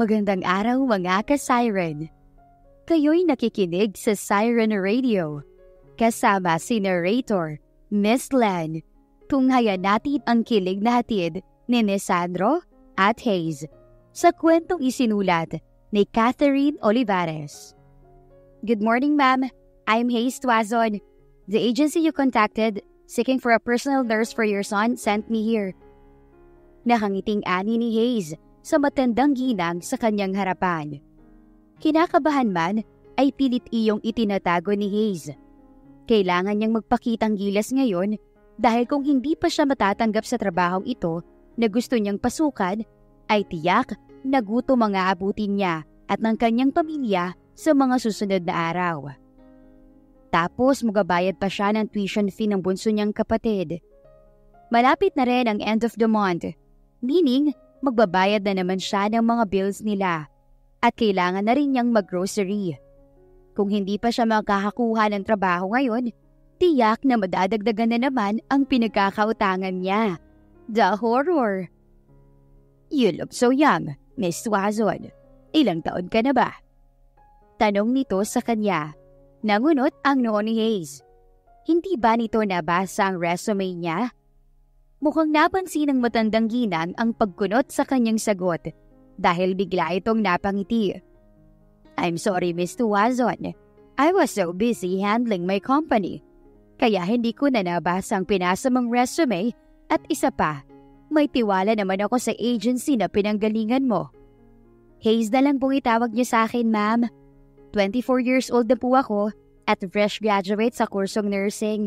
Magandang araw mga ka-Siren. Kayo'y nakikinig sa Siren Radio. Kasama si narrator, Miss Len. Tunghayan natin ang kilig na hatid ni Sandro at Hayes sa kwentong isinulat ni Catherine Olivares. Good morning, ma'am. I'm Hayes Tuazon. The agency you contacted seeking for a personal nurse for your son sent me here. Nakangiting ani ni Hayes sa matandang ginang sa kanyang harapan. Kinakabahan man ay pilit iyong itinatago ni Hayes. Kailangan niyang magpakitang gilas ngayon dahil kung hindi pa siya matatanggap sa trabahong ito na gusto niyang pasukan, ay tiyak na gutom ang aabutin niya at ng kanyang pamilya sa mga susunod na araw. Tapos magabayad pa siya ng tuition fee ng bunso niyang kapatid. Malapit na rin ang end of the month, meaning magbabayad na naman siya ng mga bills nila at kailangan na rin niyang mag-grocery. Kung hindi pa siya makakakuha ng trabaho ngayon, tiyak na madadagdagan na naman ang pinagkakautangan niya. The horror! You look so young, Miss Tuazon. Ilang taon ka na ba? Tanong nito sa kanya. Nangunot ang noo ni Hayes. Hindi ba nito nabasa ang resume niya? Mukhang napansin ng matandang ginang ang pagkunot sa kanyang sagot dahil bigla itong napangiti. I'm sorry, Miss Tuazon. I was so busy handling my company. Kaya hindi ko na nabasa ang pinasa mong resume at isa pa, may tiwala naman ako sa agency na pinanggalingan mo. Hayes na lang pong itawag niyo sa akin, ma'am. 24 years old na po ako at fresh graduate sa kursong nursing.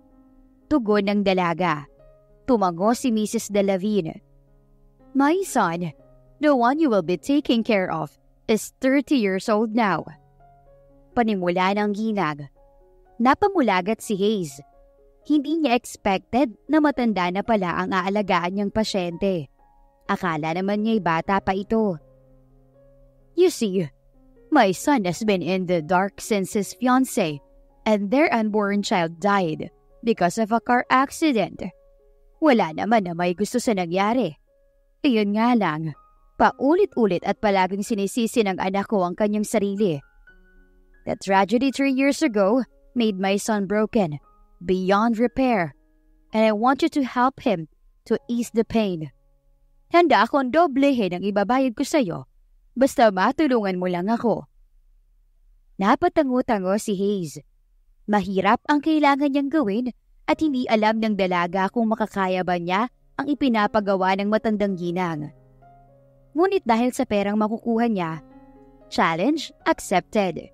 Tugon ng dalaga. Tumango si Mrs. Delavine. My son, the one you will be taking care of, is 30 years old now. Panimula ng ginag. Napamulagat si Hayes. Hindi niya expected na matanda na pala ang aalagaan niyang pasyente. Akala naman niya'y bata pa ito. You see, my son has been in the dark since his fiancée and their unborn child died because of a car accident. Wala naman na may gusto sa nangyari. Iyon nga lang, paulit-ulit at palaging sinisisi ng anak ko ang kanyang sarili. The tragedy 3 years ago made my son broken, beyond repair, and I want you to help him to ease the pain. Handa akong doblehin ang ibabayad ko sa'yo, basta matulungan mo lang ako. Napatango-tango si Hayes. Mahirap ang kailangan niyang gawin at hindi alam ng dalaga kung makakaya ba niya ang ipinapagawa ng matandang ginang. Ngunit dahil sa perang makukuha niya, challenge accepted.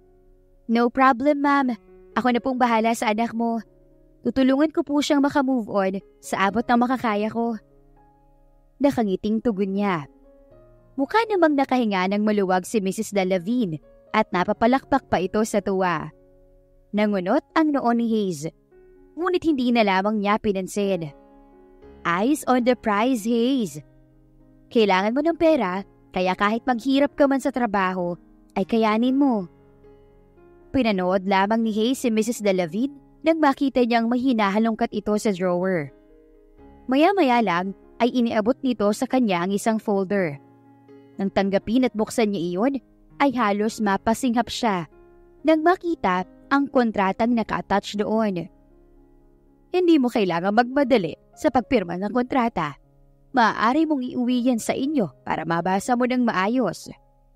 No problem, ma'am. Ako na pong bahala sa anak mo. Tutulungan ko po siyang makamove on sa abot ng makakaya ko. Nakangiting tugon niya. Mukha namang nakahinga ng maluwag si Mrs. Delavine at napapalakpak pa ito sa tuwa. Nangunot ang noo ni Hayes. Ngunit hindi na lamang niya pinansin. Eyes on the prize, Hayes. Kailangan mo ng pera, kaya kahit maghirap ka man sa trabaho, ay kayanin mo. Pinanood lamang ni Hayes si Mrs. Delavine nang makita niyang may hinahalongkat ito sa drawer. Maya-maya lang ay iniabot nito sa kanya ang isang folder. Nang tanggapin at buksan niya iyon, ay halos mapasinghap siya nang makita ang kontratang naka-attach doon. Hindi mo kailangang magmadali sa pagpirma ng kontrata. Maaari mong iuwi yan sa inyo para mabasa mo ng maayos.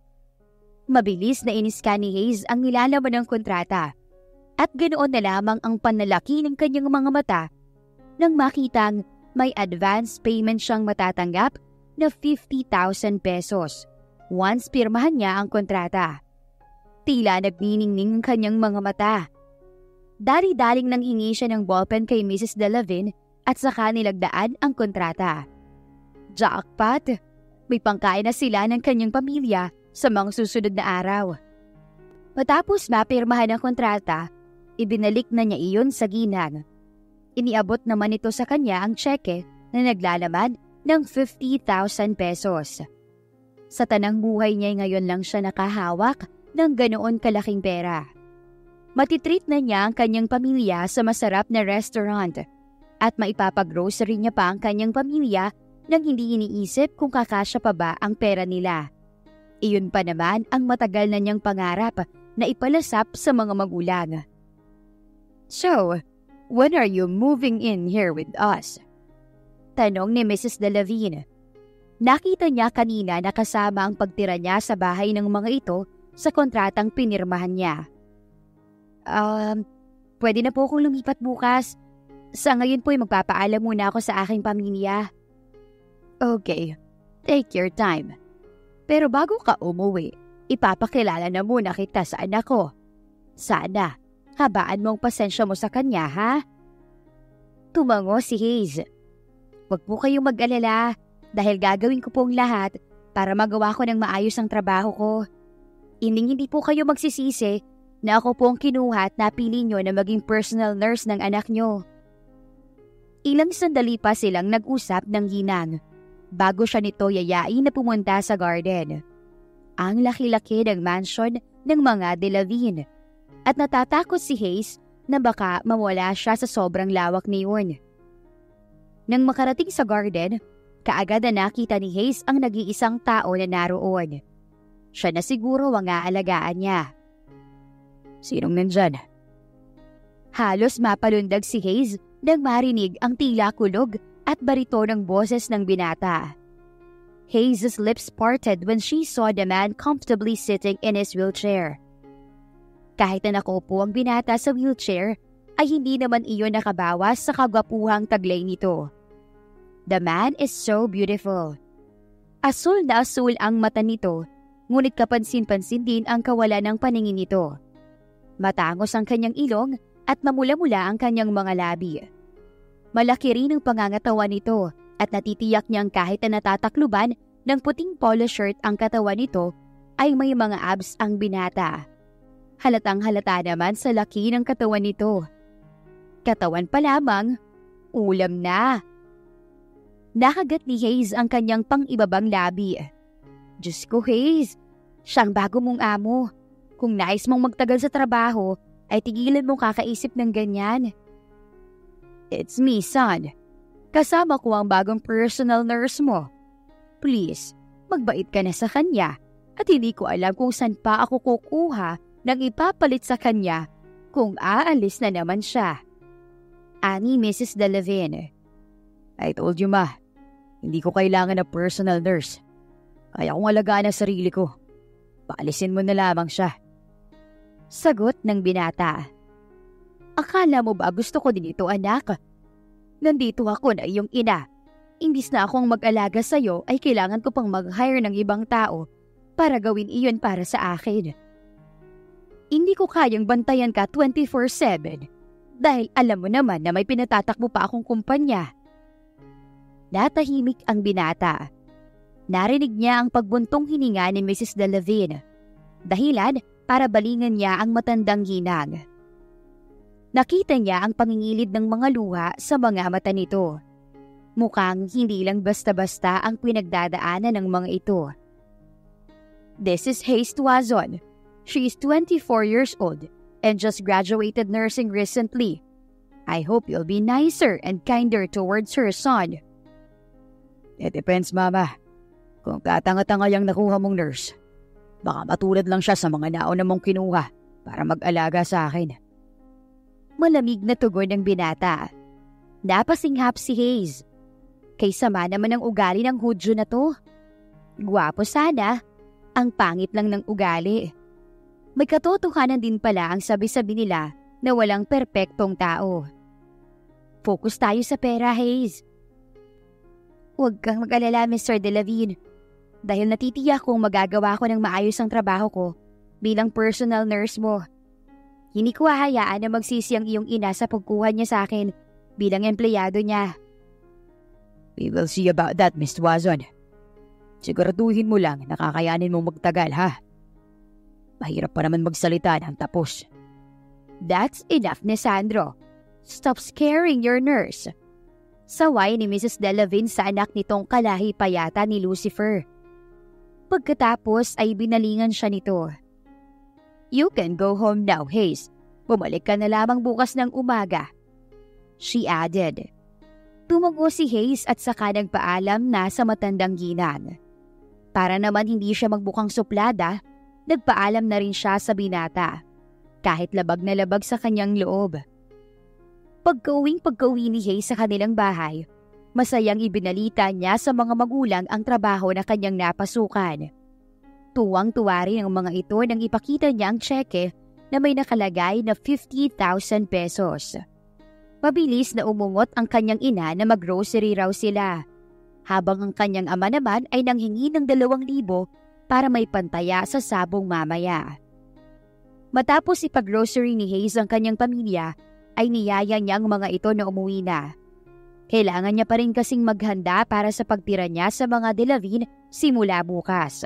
Mabilis na iniskan ni Hayes ang nilalaman ng kontrata at ganoon na lamang ang panlalaki ng kanyang mga mata nang makitang may advance payment siyang matatanggap na 50,000 pesos once pirmahan niya ang kontrata. Tila nagniningning ang kanyang mga mata. Dari-daling nang hingi siya ng ballpen kay Mrs. Delavine at saka nilagdaan ang kontrata. Jackpot! May pangkain na sila ng kanyang pamilya sa mga susunod na araw. Matapos mapirmahan ang kontrata, ibinalik na niya iyon sa ginang. Iniabot naman ito sa kanya ang tseke na naglalaman ng 50,000 pesos. Sa tanang buhay niya ngayon lang siya nakahawak ng ganoon kalaking pera. Matitreat na niya ang kanyang pamilya sa masarap na restaurant at maipapag-grocery niya pa ang kanyang pamilya nang hindi iniisip kung kakasya pa ba ang pera nila. Iyon pa naman ang matagal na niyang pangarap na ipalasap sa mga magulang. "So, when are you moving in here with us?" Tanong ni Mrs. Delavigne. Nakita niya kanina na kasama ang pagtira niya sa bahay ng mga ito sa kontratang pinirmahan niya. Pwede na po akong lumipat bukas. Sa ngayon po'y magpapaalam muna ako sa aking pamilya." "Okay, take your time. Pero bago ka umuwi, ipapakilala na muna kita sa anak ko. Sana, habaan mo ang pasensya mo sa kanya, ha?" Tumango si Hayes. "Huwag po kayong mag-alala dahil gagawin ko pong lahat para magawa ko ng maayos ang trabaho ko. Hindi po kayo magsisisi na ako po ang kinuha at napili nyo na maging personal nurse ng anak nyo." Ilang sandali pa silang nag-usap ng ginang bago siya nito yayain na pumunta sa garden. Ang laki-laki ng mansion ng mga Delavigne at natatakot si Hayes na baka mawala siya sa sobrang lawak niyon. Nang makarating sa garden, kaagad na nakita ni Hayes ang nag-iisang tao na naroon. Siya na siguro ang aalagaan niya. "Sinong nandyan?" Halos mapalundag si Hayes nang marinig ang tila kulog at barito ng boses ng binata. Hayes' lips parted when she saw the man comfortably sitting in his wheelchair. Kahit na nakaupo ang binata sa wheelchair, ay hindi naman iyon nakabawas sa kagwapuhang taglay nito. The man is so beautiful. Asul na asul ang mata nito, ngunit kapansin-pansin din ang kawalan ng paningin nito. Matangos ang kanyang ilong at mamula-mula ang kanyang mga labi. Malaki rin ang pangangatawan nito at natitiyak niyang kahit na natatakluban ng puting polo shirt ang katawan nito ay may mga abs ang binata. Halatang halata naman sa laki ng katawan nito. Katawan pa lamang, ulam na. Nakagat ni Hayes ang kanyang pang-ibabang labi. "Diyos ko, Hayes, siyang bago mong amo. Kung nais mong magtagal sa trabaho, ay tigilan mong kakaisip ng ganyan." "It's me, son. Kasama ko ang bagong personal nurse mo. Please, magbait ka na sa kanya at hindi ko alam kung saan pa ako kukuha ng ipapalit sa kanya kung aalis na naman siya." Ani Mrs. Delavigne. "I told you, ma, hindi ko kailangan ng personal nurse. Kaya kong alagaan ang sarili ko. Paalisin mo na lamang siya." Sagot ng binata. "Akala mo ba gusto ko din ito, anak? Nandito ako na iyong ina. Imbis na akong mag-alaga sa'yo ay kailangan ko pang mag-hire ng ibang tao para gawin iyon para sa akin. Hindi ko kayang bantayan ka 24/7 dahil alam mo naman na may pinatatakbo pa akong kumpanya." Natahimik ang binata. Narinig niya ang pagbuntong hininga ni Mrs. Delavigne. Dahilan para balingan niya ang matandang ginang. Nakita niya ang pangingilid ng mga luha sa mga mata nito. Mukhang hindi lang basta-basta ang pinagdadaanan ng mga ito. "This is Hayes Tuazon. She is 24 years old and just graduated nursing recently. I hope you'll be nicer and kinder towards her, son." "It depends, mama. Kung tatanga-tanga yung nakuha mong nurse, baka matulad lang siya sa mga nauna mong kinuha para mag-alaga sa akin." Malamig na tugon ng binata. Napasinghap si Hayes. Kay sama naman ang ugali ng Hudyo na to. Gwapo sana, ang pangit lang ng ugali. May katotohanan din pala ang sabi-sabi nila na walang perpektong tao. Focus tayo sa pera, Hayes. Huwag kang mag-alala, Mr. Delavigne. Dahil natitiyak kong magagawa ko ng maayos ang trabaho ko bilang personal nurse mo. Hindi ko hahayaan na magsisi ang iyong ina sa pagkuha niya sa akin bilang empleyado niya. We will see about that, Miss Tuazon. Siguraduhin mo lang na kakayanin mong magtagal, ha? Mahirap pa naman magsalita ng tapos. That's enough, Nesandro. Stop scaring your nurse. Saway ni Mrs. Delavigne sa anak nitong kalahi payata ni Lucifer. Pagkatapos ay binalingan siya nito. You can go home now, Hayes. Bumalik ka na lamang bukas ng umaga. She added. Tumago si Hayes at saka nagpaalam na sa matandang ginang. Para naman hindi siya magbukang suplada, nagpaalam na rin siya sa binata, kahit labag na labag sa kanyang loob. Pagka-uwi ni Hayes sa kanilang bahay, masayang ibinalita niya sa mga magulang ang trabaho na kanyang napasukan. Tuwang-tuwa rin ang mga ito nang ipakita niya ang tseke na may nakalagay na 50,000 pesos. Mabilis na umungot ang kanyang ina na mag-grocery raw sila, habang ang kanyang ama naman ay nanghingi ng 2,000 para may pantaya sa sabong mamaya. Matapos ipag-grocery ni Hayes ang kanyang pamilya, ay niyaya niya ang mga ito na umuwi na. Kailangan niya pa rin kasing maghanda para sa pagtira niya sa mga Delavin simula bukas.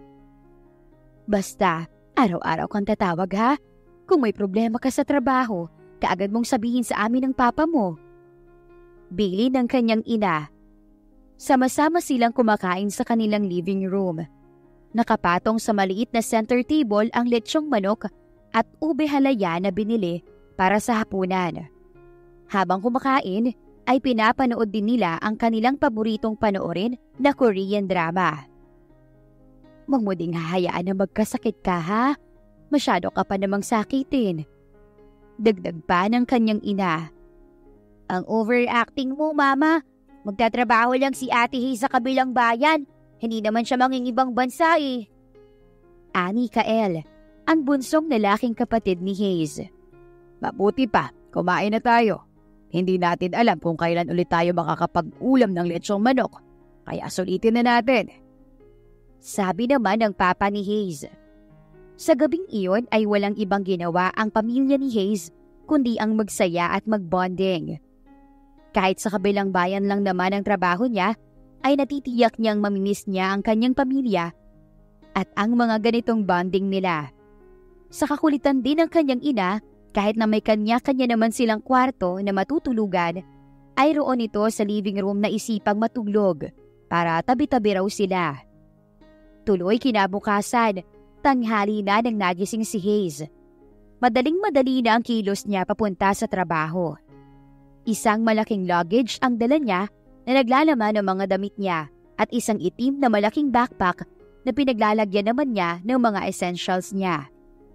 Basta, araw-araw kang tatawag ha? Kung may problema ka sa trabaho, kaagad mong sabihin sa amin ng papa mo. Bili ng kanyang ina. Sama-sama silang kumakain sa kanilang living room. Nakapatong sa maliit na center table ang letsyong manok at ube halaya na binili para sa hapunan. Habang kumakain, ay pinapanood din nila ang kanilang paboritong panoorin na Korean drama. Huwag mo ding hahayaan na magkasakit ka ha? Masyado ka pa namang sakitin. Dagdag pa ng kanyang ina. Ang overacting mo, mama. Magtatrabaho lang si Ate Hayes sa kabilang bayan. Hindi naman siya mangingibang bansa eh. Ani Kael, ang bunsong lalaking kapatid ni Hayes. Mabuti pa, kumain na tayo. Hindi natin alam kung kailan ulit tayo makakapag-ulam ng letsyong manok. Kaya sulitin na natin. Sabi naman ng papa ni Hayes. Sa gabing iyon ay walang ibang ginawa ang pamilya ni Hayes kundi ang magsaya at magbonding. Kahit sa kabilang bayan lang naman ang trabaho niya, ay natitiyak niyang mamimiss niya ang kanyang pamilya at ang mga ganitong bonding nila. Sa kakulitan din ng kanyang ina, kahit na may kanya-kanya naman silang kwarto na matutulugan, ay roon ito sa living room na isipang matulog para tabi-tabi raw sila. Tuloy kinabukasan, tanghali na nang nagising si Hayes. Madaling-madali na ang kilos niya papunta sa trabaho. Isang malaking luggage ang dala niya na naglalaman ng mga damit niya at isang itim na malaking backpack na pinaglalagyan naman niya ng mga essentials niya.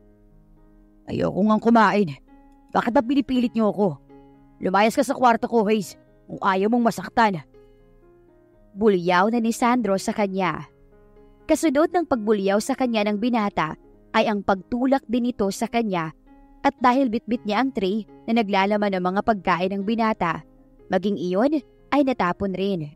Ayoko ngang kumain. Bakit ba pinipilit niyo ako? Lumayas ka sa kwarto ko, Hayes, kung ayaw mong masaktan. Bulyaw na ni Sandro sa kanya. Kasunod ng pagbulyaw sa kanya ng binata ay ang pagtulak din ito sa kanya at dahil bitbit niya ang tray na naglalaman ng mga pagkain ng binata, maging iyon ay natapon rin.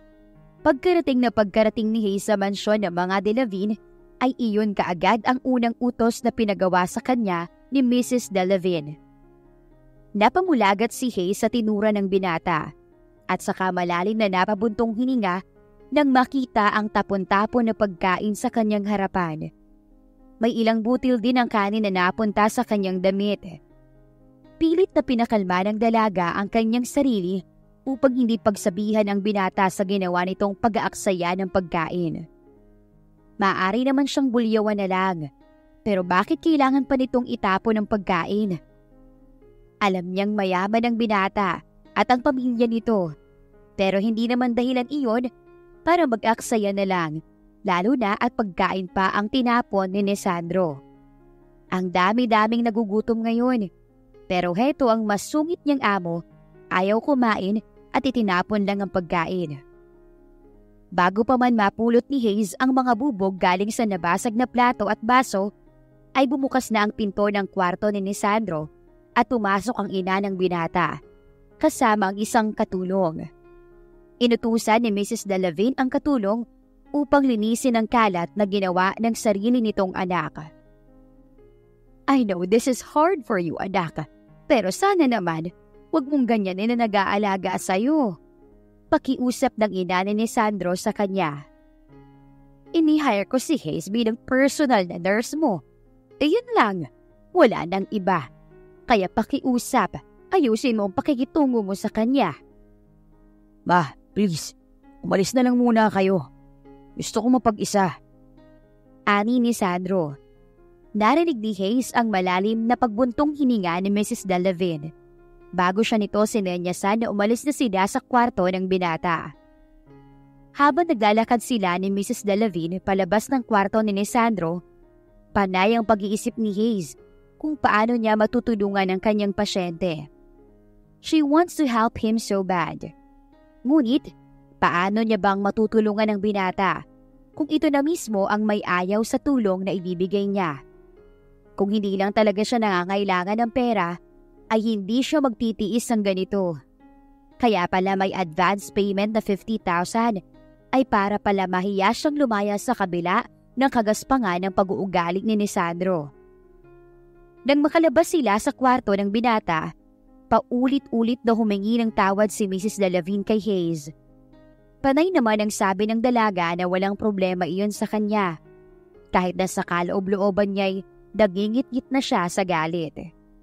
Pagkarating ni Hayes sa mansyon ng mga Delavin ay iyon kaagad ang unang utos na pinagawa sa kanya ni Mrs. Delavin. Napamulagat si Hayes sa tinura ng binata at saka malalim na napabuntong hininga nang makita ang tapon-tapon na pagkain sa kanyang harapan. May ilang butil din ang kanin na napunta sa kanyang damit. Pilit na pinakalma ng dalaga ang kanyang sarili upang hindi pagsabihan ang binata sa ginawa nitong pag-aaksaya ng pagkain. Maaari naman siyang bulyawan na lang, pero bakit kailangan pa nitong itapon ang pagkain? Alam niyang mayaman ang binata at ang pamilya nito, pero hindi naman dahilan iyon para mag-aksaya na lang, lalo na at pagkain pa ang tinapon ni Sandro. Ang dami-daming nagugutom ngayon, pero heto ang masungit niyang amo, ayaw kumain at itinapon lang ang pagkain. Bago pa man mapulot ni Hayes ang mga bubog galing sa nabasag na plato at baso, ay bumukas na ang pinto ng kwarto ni Sandro at pumasok ang ina ng binata, kasama ang isang katulong. Inutusan ni Mrs. Delavin ang katulong upang linisin ang kalat na ginawa ng sarili nitong anak. I know this is hard for you, anak, pero sana naman huwag mong ganyanin na nag-aalaga sa'yo. Pakiusap ng ina ni Sandro sa kanya. Ini-hire ko si Hayes bilang personal na nurse mo. Iyon lang, wala nang iba. Kaya pakiusap, ayusin mo ang pakikitungo mo sa kanya. Ma, please, umalis na lang muna kayo. Gusto ko mapag-isa. Ani ni Sandro. Narinig ni Hayes ang malalim na pagbuntong hininga ni Mrs. Delavin. Bago siya nito sinenyasan na umalis na sila sa kwarto ng binata. Habang naglalakad sila ni Mrs. Delavigne palabas ng kwarto ni Sandro, panay ang pag-iisip ni Hayes kung paano niya matutulungan ang kanyang pasyente. She wants to help him so bad. Ngunit, paano niya bang matutulungan ang binata kung ito na mismo ang may ayaw sa tulong na ibibigay niya? Kung hindi lang talaga siya nangangailangan ng pera, ay hindi siya magtitiis ng ganito. Kaya pala may advance payment na 50,000 ay para pala mahiya siyang lumaya sa kabila ng kagaspangan ng pag-uugali ni Sandro. Nang makalabas sila sa kwarto ng binata, paulit-ulit na humingi ng tawad si Mrs. Delavigne kay Hayes. Panay naman ang sabi ng dalaga na walang problema iyon sa kanya, kahit na sa kaloob-looban niya'y nagingit-ngit na siya sa galit.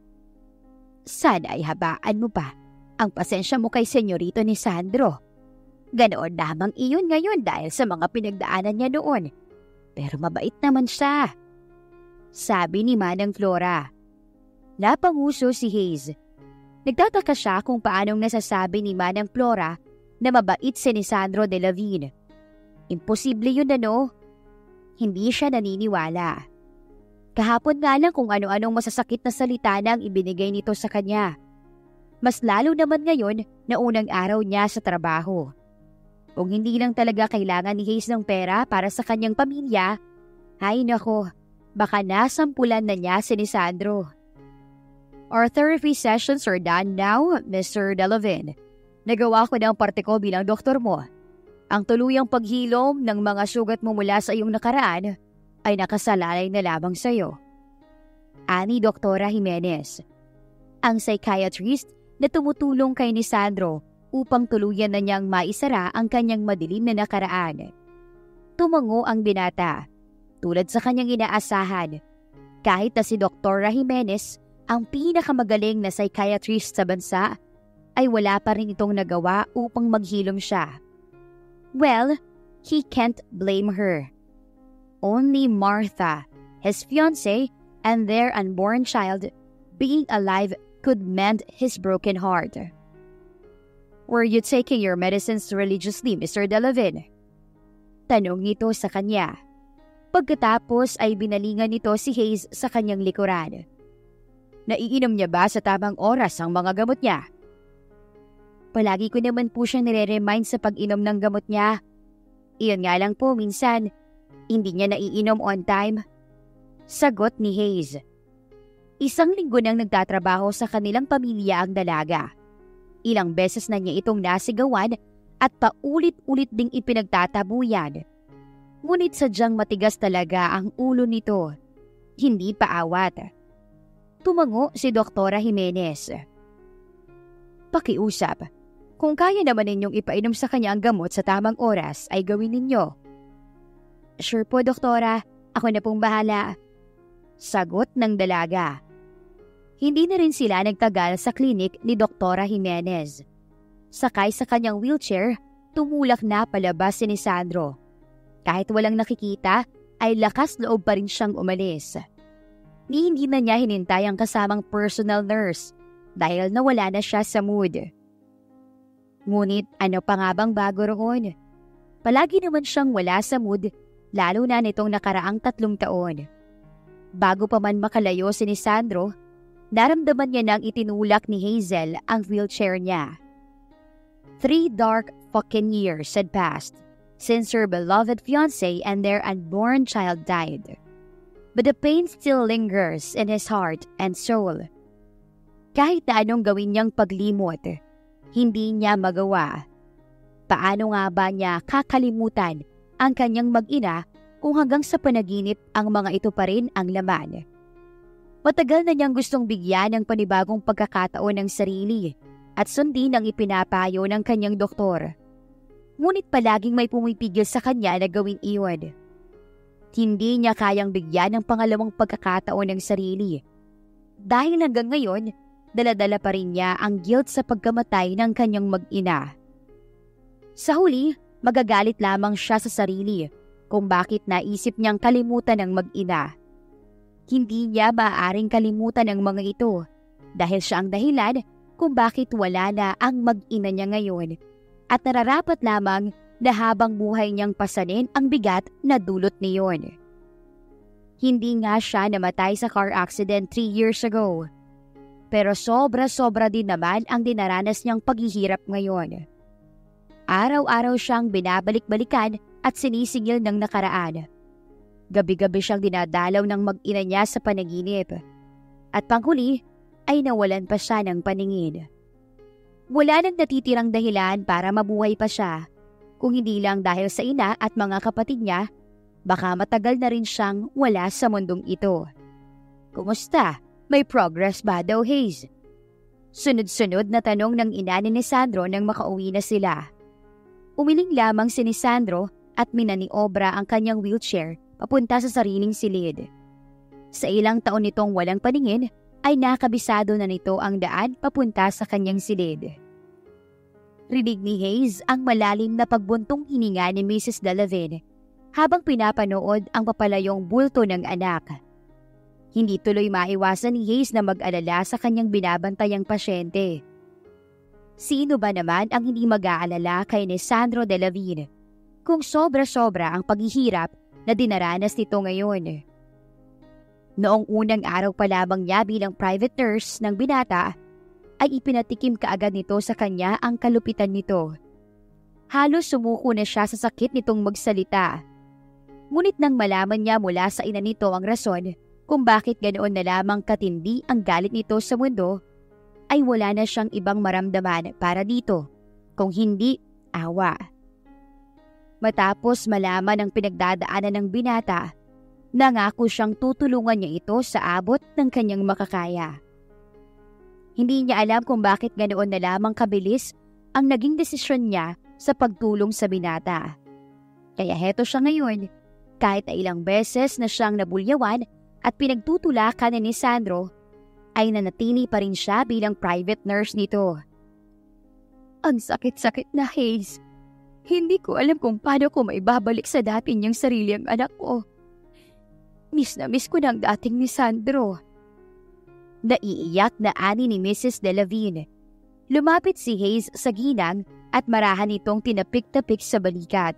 Sana ay habaan mo pa ang pasensya mo kay Senyorito ni Sandro. Ganoon lamang iyon ngayon dahil sa mga pinagdaanan niya noon. Pero mabait naman siya, sabi ni Manang Flora. Napanguso si Hayes. Nagtataka siya kung paanong nasasabi ni Manang Flora na mabait si Sandro Delavigne. Imposible yun Hindi siya naniniwala. Kahapon nga lang kung ano-anong masasakit na salita na ang ibinigay nito sa kanya. Mas lalo naman ngayon na unang araw niya sa trabaho. Kung hindi lang talaga kailangan ni Hayes ng pera para sa kanyang pamilya, ay nako, baka nasampulan na niya si Sandro. Our therapy sessions are done now, Mr. Delavigne. Nagawa ko na ang parte ko bilang doktor mo. Ang tuluyang paghilom ng mga sugat mo mula sa iyong nakaraan ay nakasalalay na lamang sa iyo. Ani Doktora Jimenez, ang psychiatrist na tumutulong kay Sandro upang tuluyan na niyang maisara ang kanyang madilim na nakaraan. Tumango ang binata, tulad sa kanyang inaasahan. Kahit na si Dr. Jimenez, ang pinakamagaling na psychiatrist sa bansa, ay wala pa rin itong nagawa upang maghilom siya. Well, he can't blame her. Only Martha, his fiancée, and their unborn child, being alive could mend his broken heart. Were you taking your medicines religiously, Mr. Delavigne? Tanong nito sa kanya. Pagkatapos ay binalingan nito si Hayes sa kanyang likuran. Naiinom niya ba sa tamang oras ang mga gamot niya? Palagi ko naman po siyang nire-remind sa pag-inom ng gamot niya. Iyon nga lang po minsan, hindi niya naiinom on time. Sagot ni Hayes. 1 linggo nang nagtatrabaho sa kanilang pamilya ang dalaga. Ilang beses na niya itong nasigawan at paulit-ulit ding ipinagtatabuyan. Ngunit sadyang matigas talaga ang ulo nito. Hindi paawat. Tumango si Doktora Jimenez. Pakiusap. Kung kaya naman ninyong ipainom sa kanya ang gamot sa tamang oras, ay gawin ninyo. Sure po, Doktora. Ako na pong bahala. Sagot ng dalaga. Hindi na rin sila nagtagal sa klinik ni Doktora Jimenez. Sakay sa kanyang wheelchair, tumulak na palabas si Sandro. Kahit walang nakikita, ay lakas loob pa rin siyang umalis. Hindi na niya hinintay ang kasamang personal nurse dahil nawala na siya sa mood. Ngunit ano pa nga bang bago roon? Palagi naman siyang wala sa mood, lalo na nitong nakaraang 3 taon. Bago pa man makalayo si Sandro, naramdaman niya nang itinulak ni Hazel ang wheelchair niya. 3 dark fucking years had passed since her beloved fiancé and their unborn child died. But the pain still lingers in his heart and soul. Kahit na anong gawin niyang paglimot, hindi niya magawa. Paano nga ba niya kakalimutan ang kanyang mag-ina kung hanggang sa panaginip ang mga ito pa rin ang laman? Matagal na niyang gustong bigyan ng panibagong pagkakataon ng sarili at sundin ang ipinapayo ng kanyang doktor. Ngunit palaging may pumipigil sa kanya na gawin iyon. Hindi niya kayang bigyan ng pangalawang pagkakataon ng sarili. Dahil hanggang ngayon, dala-dala pa rin niya ang guilt sa pagkamatay ng kanyang mag-ina. Sa huli, magagalit lamang siya sa sarili kung bakit naisip niyang kalimutan ang mag-ina. Hindi niya maaaring kalimutan ang mga ito dahil siya ang dahilan kung bakit wala na ang mag-ina niya ngayon at nararapat lamang na habang buhay niyang pasanin ang bigat na dulot niyon. Hindi nga siya namatay sa car accident 3 years ago. Pero sobra-sobra din naman ang dinaranas niyang paghihirap ngayon. Araw-araw siyang binabalik-balikan at sinisingil ng nakaraan. Gabi-gabi siyang dinadalaw ng mag-ina niya sa panaginip. At panghuli ay nawalan pa siya ng paningin. Wala nang natitirang dahilan para mabuhay pa siya. Kung hindi lang dahil sa ina at mga kapatid niya, baka matagal na rin siyang wala sa mundong ito. Kumusta? May progress ba daw, Hayes? Sunod-sunod na tanong ng ina ni Sandro nang makauwi na sila. Umiling lamang si Sandro at minaniobra ang kanyang wheelchair papunta sa sariling silid. Sa ilang taon nitong walang paningin, ay nakabisado na nito ang daan papunta sa kanyang silid. Rinig ni Hayes ang malalim na pagbuntong hininga ni Mrs. Delavin habang pinapanood ang papalayong bulto ng anak. Hindi tuloy maiwasan ni Hayes na mag-alala sa kanyang binabantayang pasyente. Sino ba naman ang hindi mag-aalala kay ni Sandro Delavin kung sobra-sobra ang paghihirap na dinaranas nito ngayon? Noong unang araw pa lamang niya bilang private nurse ng binata, ay ipinatikim kaagad nito sa kanya ang kalupitan nito. Halos sumuko na siya sa sakit nitong magsalita. Ngunit nang malaman niya mula sa ina nito ang rason kung bakit ganoon na lamang katindi ang galit nito sa mundo, ay wala na siyang ibang maramdaman para dito, kung hindi awa. Matapos malaman ang pinagdadaanan ng binata, nangako siyang tutulungan niya ito sa abot ng kanyang makakaya. Hindi niya alam kung bakit ganoon na lamang kabilis ang naging desisyon niya sa pagtulong sa binata. Kaya heto siya ngayon, kahit na ilang beses na siyang nabulyawan at pinagtutulakan ni Sandro, ay nanatili pa rin siya bilang private nurse nito. Ang sakit-sakit na, Hayes. Hindi ko alam kung paano ko maibabalik sa dati niyang sarili ang anak ko. Miss na miss ko ng dating ni Sandro. Naiiyak na ani ni Mrs. Delavin. Lumapit si Hayes sa ginang at marahan itong tinapik-tapik sa balikat.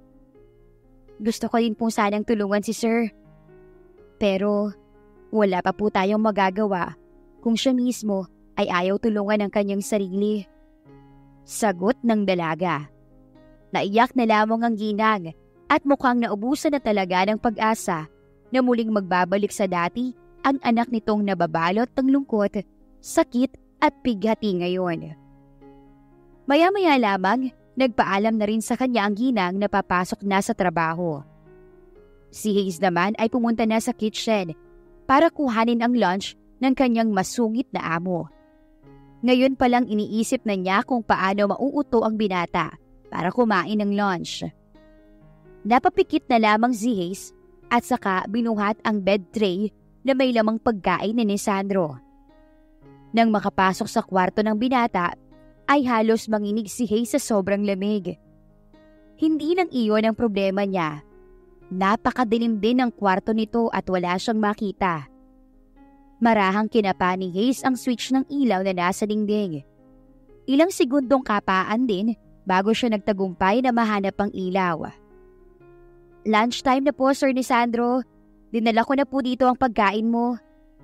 Gusto ko din pong sanang tulungan si Sir. Pero wala pa po tayong magagawa kung siya mismo ay ayaw tulungan ang kanyang sarili. Sagot ng dalaga. Naiyak na lamang ang ginang at mukhang naubusan na talaga ng pag-asa na muling magbabalik sa dati ang anak nitong nababalot ng lungkot, sakit at pighati ngayon. Maya-maya lamang, nagpaalam na rin sa kanya ang ginang na papasok na sa trabaho. Si Hayes naman ay pumunta na sa kitchen para kuhanin ang lunch ng kanyang masungit na amo. Ngayon palang iniisip na niya kung paano mauuto ang binata para kumain ng lunch. Napapikit na lamang si Hayes at saka binuhat ang bed tray na may lamang pagkain ni Sandro. Nang makapasok sa kwarto ng binata, ay halos manginig si Hayes sa sobrang lamig. Hindi lang iyon ang problema niya. Napakadilim din ang kwarto nito at wala siyang makita. Marahang kinapa ni Hayes ang switch ng ilaw na nasa dingding. Ilang segundong kapaan din bago siya nagtagumpay na mahanap ang ilaw. Lunchtime na po, Sir ni Sandro. Dinala ko na po dito ang pagkain mo.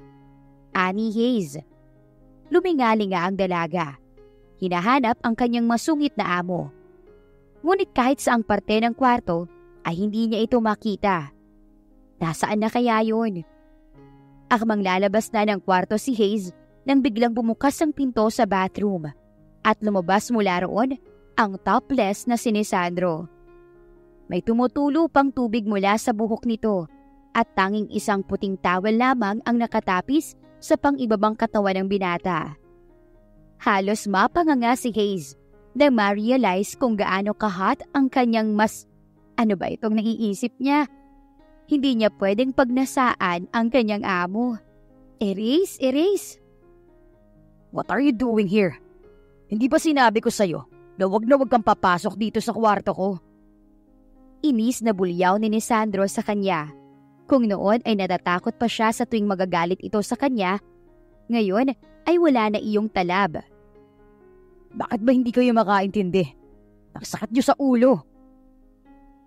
Ani Hayes. Lumingali nga ang dalaga. Hinahanap ang kanyang masungit na amo. Ngunit kahit saang parte ng kwarto, ay hindi niya ito makita. Nasaan na kaya yun? Akmang lalabas na ng kwarto si Hayes nang biglang bumukas ang pinto sa bathroom at lumabas mula roon ang topless na si Sandro. May tumutulo pang tubig mula sa buhok nito at tanging isang puting towel lamang ang nakatapis sa pang-ibabang katawan ng binata. Halos mapanganga si Hayes nang ma-realize kung gaano ka-hot ang kanyang ano ba itong naiisip niya? Hindi niya pwedeng pagnasaan ang kanyang amo. Erase. What are you doing here? Hindi ba sinabi ko sa'yo na wag kang papasok dito sa kwarto ko? Inis na bulyaw ni Sandro sa kanya. Kung noon ay natatakot pa siya sa tuwing magagalit ito sa kanya, ngayon ay wala na iyong talab. Bakit ba hindi kayo makaintindi? Ang sakit niyo sa ulo.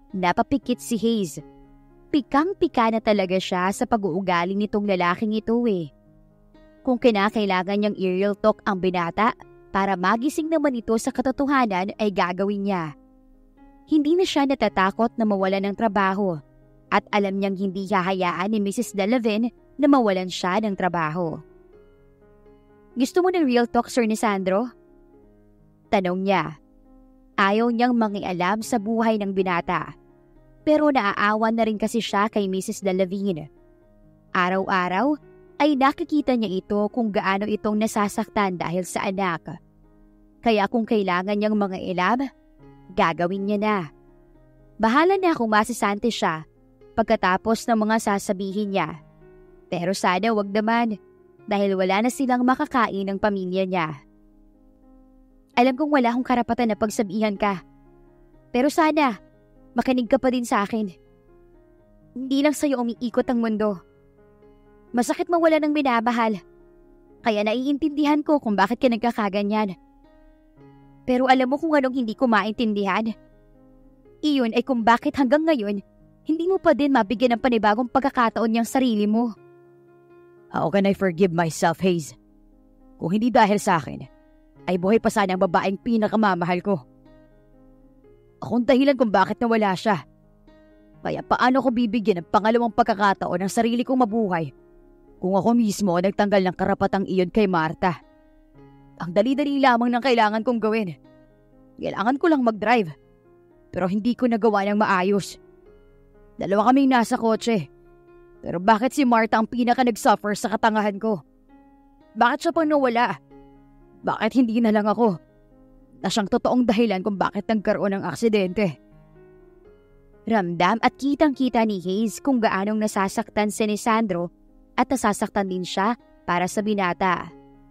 Napapikit si Hayes. Pikang-pika na talaga siya sa pag-uugali nitong lalaking ito eh. Kung kinakailangan niyang i-real talk ang binata para magising naman ito sa katotohanan ay gagawin niya. Hindi na siya natatakot na mawalan ng trabaho at alam niyang hindi hahayaan ni Mrs. Delavin na mawalan siya ng trabaho. Gusto mo ng real talk, Sir Lisandro? Tanong niya. Ayaw niyang mangialam sa buhay ng binata. Pero naaawa na rin kasi siya kay Mrs. Delavin. Araw-araw ay nakikita niya ito kung gaano itong nasasaktan dahil sa anak. Kaya kung kailangan niyang mangialam, gagawin niya na. Bahala na kung masisante siya pagkatapos ng mga sasabihin niya. Pero sana wag naman dahil wala na silang makakain ng pamilya niya. Alam kong wala akong karapatan na pagsabihan ka. Pero sana, makinig ka pa din sa akin. Hindi lang sa'yo umiikot ang mundo. Masakit mawala ng minamahal. Kaya naiintindihan ko kung bakit ka nagkakaganyan. Pero alam mo kung anong hindi ko maintindihan? Iyon ay kung bakit hanggang ngayon, hindi mo pa din mabigyan ng panibagong pagkakataon niyang sarili mo. How can I forgive myself, Hayes? Kung hindi dahil sa akin, ay buhay pa sana ang babaeng pinakamamahal ko. Akong dahilan kung bakit nawala siya. Kaya paano ko bibigyan ng pangalawang pagkakataon ng sarili kong mabuhay kung ako mismo ang nagtanggal ng karapatang iyon kay Marta? Ang dali-dali lamang ng kailangan kong gawin. Kailangan ko lang mag-drive. Pero hindi ko nagawa ng maayos. Dalawa kaming nasa kotse. Pero bakit si Marta ang pinaka nag-suffer sa katangahan ko? Bakit siya pang nawala? Bakit hindi na lang ako? Na siyang totoong dahilan kung bakit nagkaroon ng aksidente. Ramdam at kitang-kita ni Hayes kung gaanong nasasaktan si Lisandro at nasasaktan din siya para sa binata.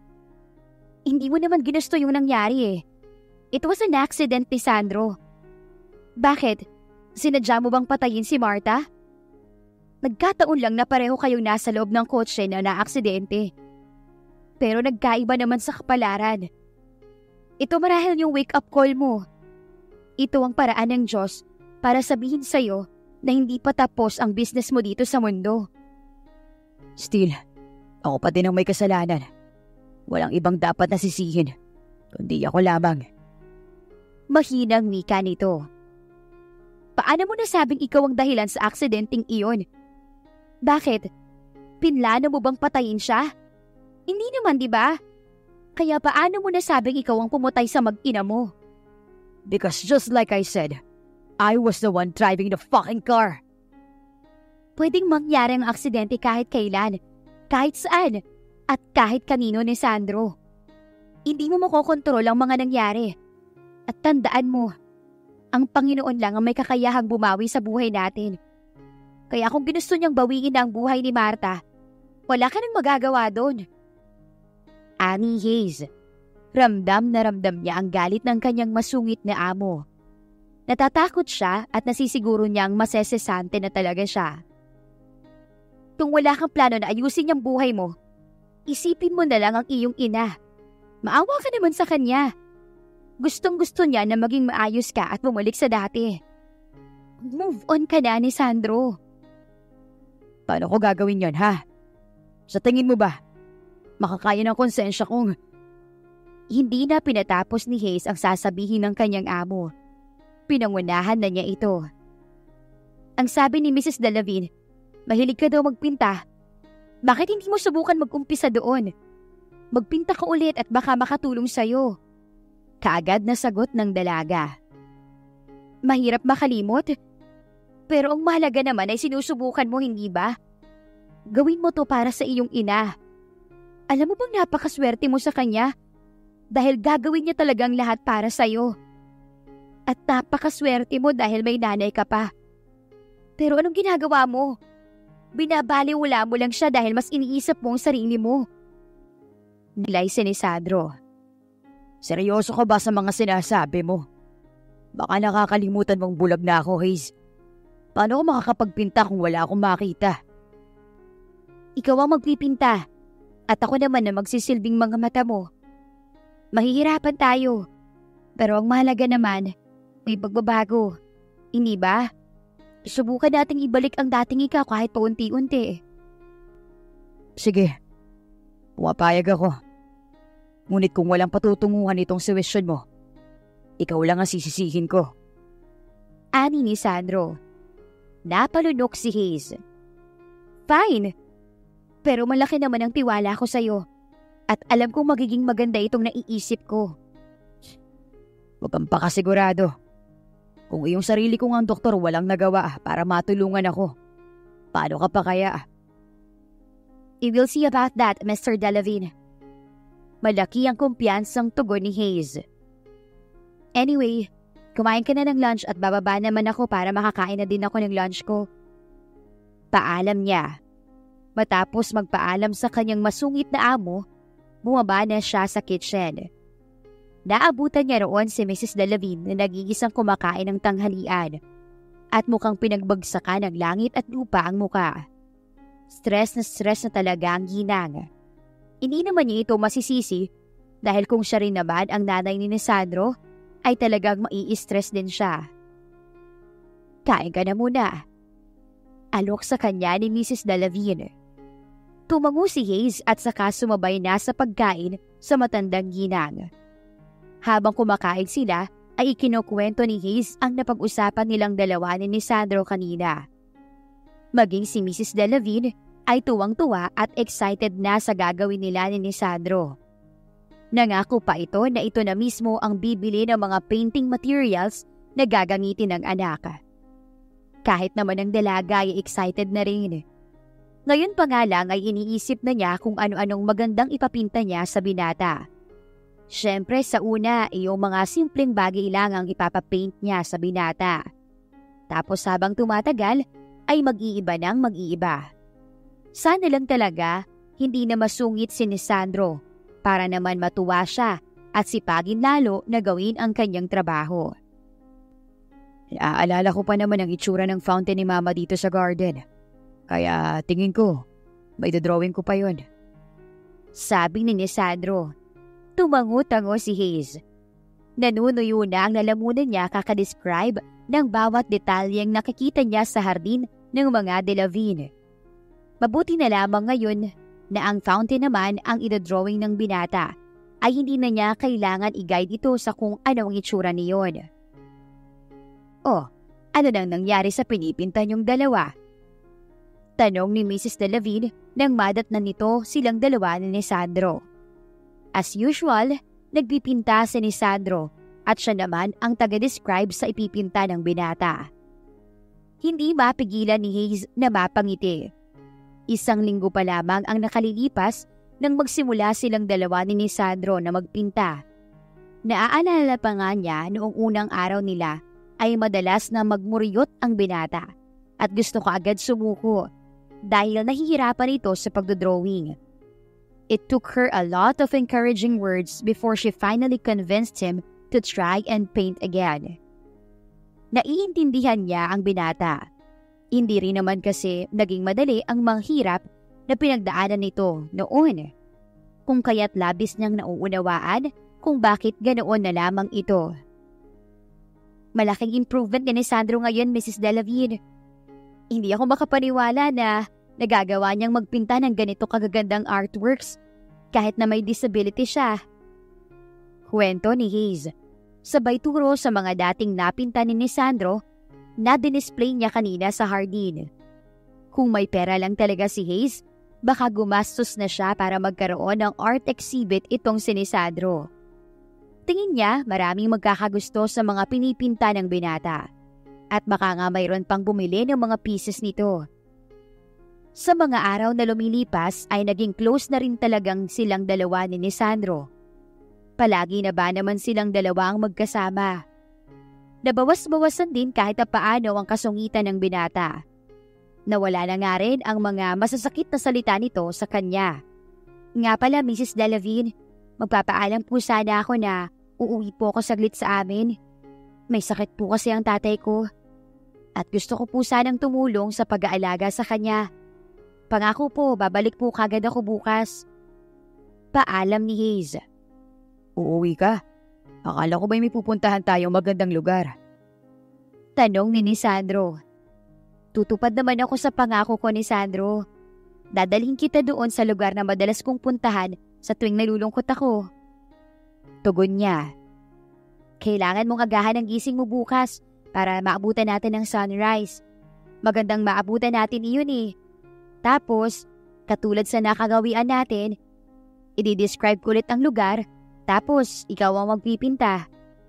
Hindi mo naman ginusto yung nangyari eh. It was an accident, Lisandro. Bakit? Sinadya mo bang patayin si Marta? Nagkataon lang na pareho kayong nasa loob ng kotse na naaksidente. Pero nagkaiba naman sa kapalaran. Ito marahil yung wake-up call mo. Ito ang paraan ng Diyos para sabihin sa'yo na hindi pa tapos ang business mo dito sa mundo. Still, ako pa din ang may kasalanan. Walang ibang dapat nasisihin, kundi ako lamang. Mahinang wika nito. Paano mo nasabing ikaw ang dahilan sa aksidenteng iyon? Bakit? Pinlano mo bang patayin siya? Hindi naman, di ba? Kaya paano mo nasabing ikaw ang pumutay sa mag-ina mo? Because just like I said, I was the one driving the fucking car. Pwedeng mangyari ang aksidente kahit kailan, kahit saan, at kahit kanino ni Sandro. Hindi mo makokontrol ang mga nangyari. At tandaan mo, ang Panginoon lang ang may kakayahang bumawi sa buhay natin. Kaya kung ginusto niyang bawiin ang buhay ni Marta, wala ka nang magagawa doon. Ani Hayes, ramdam na ramdam niya ang galit ng kanyang masungit na amo. Natatakot siya at nasisiguro niyang masesesante na talaga siya. Kung wala kang plano na ayusin ang buhay mo, isipin mo na lang ang iyong ina. Maawa ka naman sa kanya. Gustong-gusto niya na maging maayos ka at bumalik sa dati. Move on ka na ni Sandro. Paano ko gagawin yon, ha? Sa tingin mo ba, makakaya ng konsensya kong... Hindi na pinatapos ni Hayes ang sasabihin ng kanyang amo. Pinangunahan na niya ito. Ang sabi ni Mrs. Delavin, mahilig ka daw magpinta. Bakit hindi mo subukan mag-umpisa doon? Magpinta ka ulit at baka makatulong sa'yo. Kaagad na sagot ng dalaga. Mahirap makalimot? Pero ang mahalaga naman ay sinusubukan mo, hindi ba? Gawin mo to para sa iyong ina. Alam mo bang napakaswerte mo sa kanya? Dahil gagawin niya talagang lahat para sa'yo. At napakaswerte mo dahil may nanay ka pa. Pero anong ginagawa mo? Binabaliwala mo lang siya dahil mas iniisip mo ang sarili mo. Nilay si Lisandro. Seryoso ka ba sa mga sinasabi mo? Baka nakakalimutan mong bulag na ako, Hayes. Paano ko makakapagpinta kung wala akong makita? Ikaw ang magpipinta at ako naman na magsisilbing mga mata mo. Mahihirapan tayo. Pero ang mahalaga naman, may pagbabago. Hindi ba? Subukan nating ibalik ang dating ikaw kahit paunti-unti. Sige, pumapayag ako. Ngunit kung walang patutunguhan itong suwesyon mo, ikaw lang ang sisisihin ko. Ani ni Sandro. Napalunok si Hayes. Fine, pero malaki naman ang tiwala ko sa'yo. At alam kong magiging maganda itong naiisip ko. Huwag kang pakasigurado. Kung iyong sarili kong ang doktor walang nagawa para matulungan ako, paano ka pa kaya? We will see about that, Mr. Delavine. Malaki ang kumpiyansang tugon ni Hayes. Anyway, kumain ka na ng lunch at bababa naman ako para makakain na din ako ng lunch ko. Paalam niya. Matapos magpaalam sa kanyang masungit na amo, bumaba na siya sa kitchen. Naabutan niya roon si Mrs. Delavine na nag-iisang kumakain ng tanghalian at mukhang pinagbagsakan ng langit at lupa ang muka. Stress na talaga ang ginang. Hindi naman niya ito masisisi dahil kung siya rin naman ang nanay ni Sandro, ay talagang mai-stress din siya. Kain ka na muna. Alok sa kanya ni Mrs. Delavine. Tumango si Hayes at saka sumabay na sa pagkain sa matandang ginang. Habang kumakain sila, ay ikinukwento ni Hayes ang napag-usapan nilang dalawa ni Sandro kanina. Maging si Mrs. Delavine ay tuwang-tuwa at excited na sa gagawin nila ni Sandro. Nangako pa ito na ito na mismo ang bibili ng mga painting materials na gagamitin ng anak. Kahit naman ang dalaga ay excited na rin. Ngayon pa nga lang ay iniisip na niya kung ano-anong magandang ipapinta niya sa binata. Siyempre sa una ay yung mga simpleng bagay lang ang ipapapaint niya sa binata. Tapos habang tumatagal ay mag-iiba ng mag-iiba. Sana lang talaga hindi na masungit si Sandro para naman matuwa siya at sipagin lalo na gawin ang kanyang trabaho. Naaalala ko pa naman ang itsura ng fountain ni Mama dito sa garden. Kaya tingin ko, may drawing ko pa yon. Sabi ni Sandro. Tumango-tango si Hayes. Nanunuyo na ang lalamunan niya kakadescribe ng bawat detalyeng nakikita niya sa hardin ng mga Delavine. Mabuti na lamang ngayon na ang fountain naman ang idodrawing ng binata ay hindi na niya kailangan i-guide ito sa kung ano ang itsura niyon. Oh, ano nang nangyari sa pinipinta niyong dalawa? Tanong ni Mrs. Delavine nang madat na nito silang dalawa ni Sandro. As usual, nagpipinta si Sandro at siya naman ang taga-describe sa ipipinta ng binata. Hindi mapigilan ni Hayes na mapangiti. 1 linggo pa lamang ang nakalilipas nang magsimula silang dalawa ni Sandro na magpinta. Naaalala pa nga niya noong unang araw nila ay madalas na magmuryot ang binata at gusto ko agad sumuko dahil nahihirapan ito sa pagdodrawing. It took her a lot of encouraging words before she finally convinced him to try and paint again. Naiintindihan niya ang binata. Hindi rin naman kasi naging madali ang manghirap na pinagdaanan nito noon. Kung kaya't labis niyang nauunawaan kung bakit ganoon na lamang ito. Malaking improvement ni Sandro ngayon, Mrs. Delavine. Hindi ako makapaniwala na nagagawa niyang magpinta ng ganito kagagandang artworks kahit na may disability siya. Kwento ni Hayes. Sabay turo sa mga dating napinta ni Sandro na dinisplay niya kanina sa hardin. Kung may pera lang talaga si Hayes, baka gumastos na siya para magkaroon ng art exhibit itong si Sandro. Tingin niya maraming magkakagusto sa mga pinipinta ng binata at baka nga mayroon pang bumili ng mga pieces nito. Sa mga araw na lumilipas ay naging close na rin talagang silang dalawa ni Sandro. Palagi na ba naman silang dalawa ang magkasama? Nabawas-bawasan din kahit paano ang kasungitan ng binata. Nawala na nga rin ang mga masasakit na salita nito sa kanya. Nga pala, Mrs. Delavine, magpapaalam po sana ako na uuwi po ako saglit sa amin. May sakit po kasi ang tatay ko. At gusto ko po sanang tumulong sa pag-aalaga sa kanya. Pangako po, babalik po kagad ako bukas. Paalam ni Hayes. Uuwi ka? Akala ko ba'y may pupuntahan tayong magandang lugar? Tanong ni Sandro. Magtutupad naman ako sa pangako ko ni Sandro. Dadalhin kita doon sa lugar na madalas kong puntahan sa tuwing nalulungkot ako. Tugon niya. Kailangan mong agahan ang gising mo bukas para maabutan natin ng sunrise. Magandang maabutan natin iyon eh. Tapos, katulad sa nakagawian natin, i-describe ko ulit ang lugar, tapos ikaw ang magpipinta.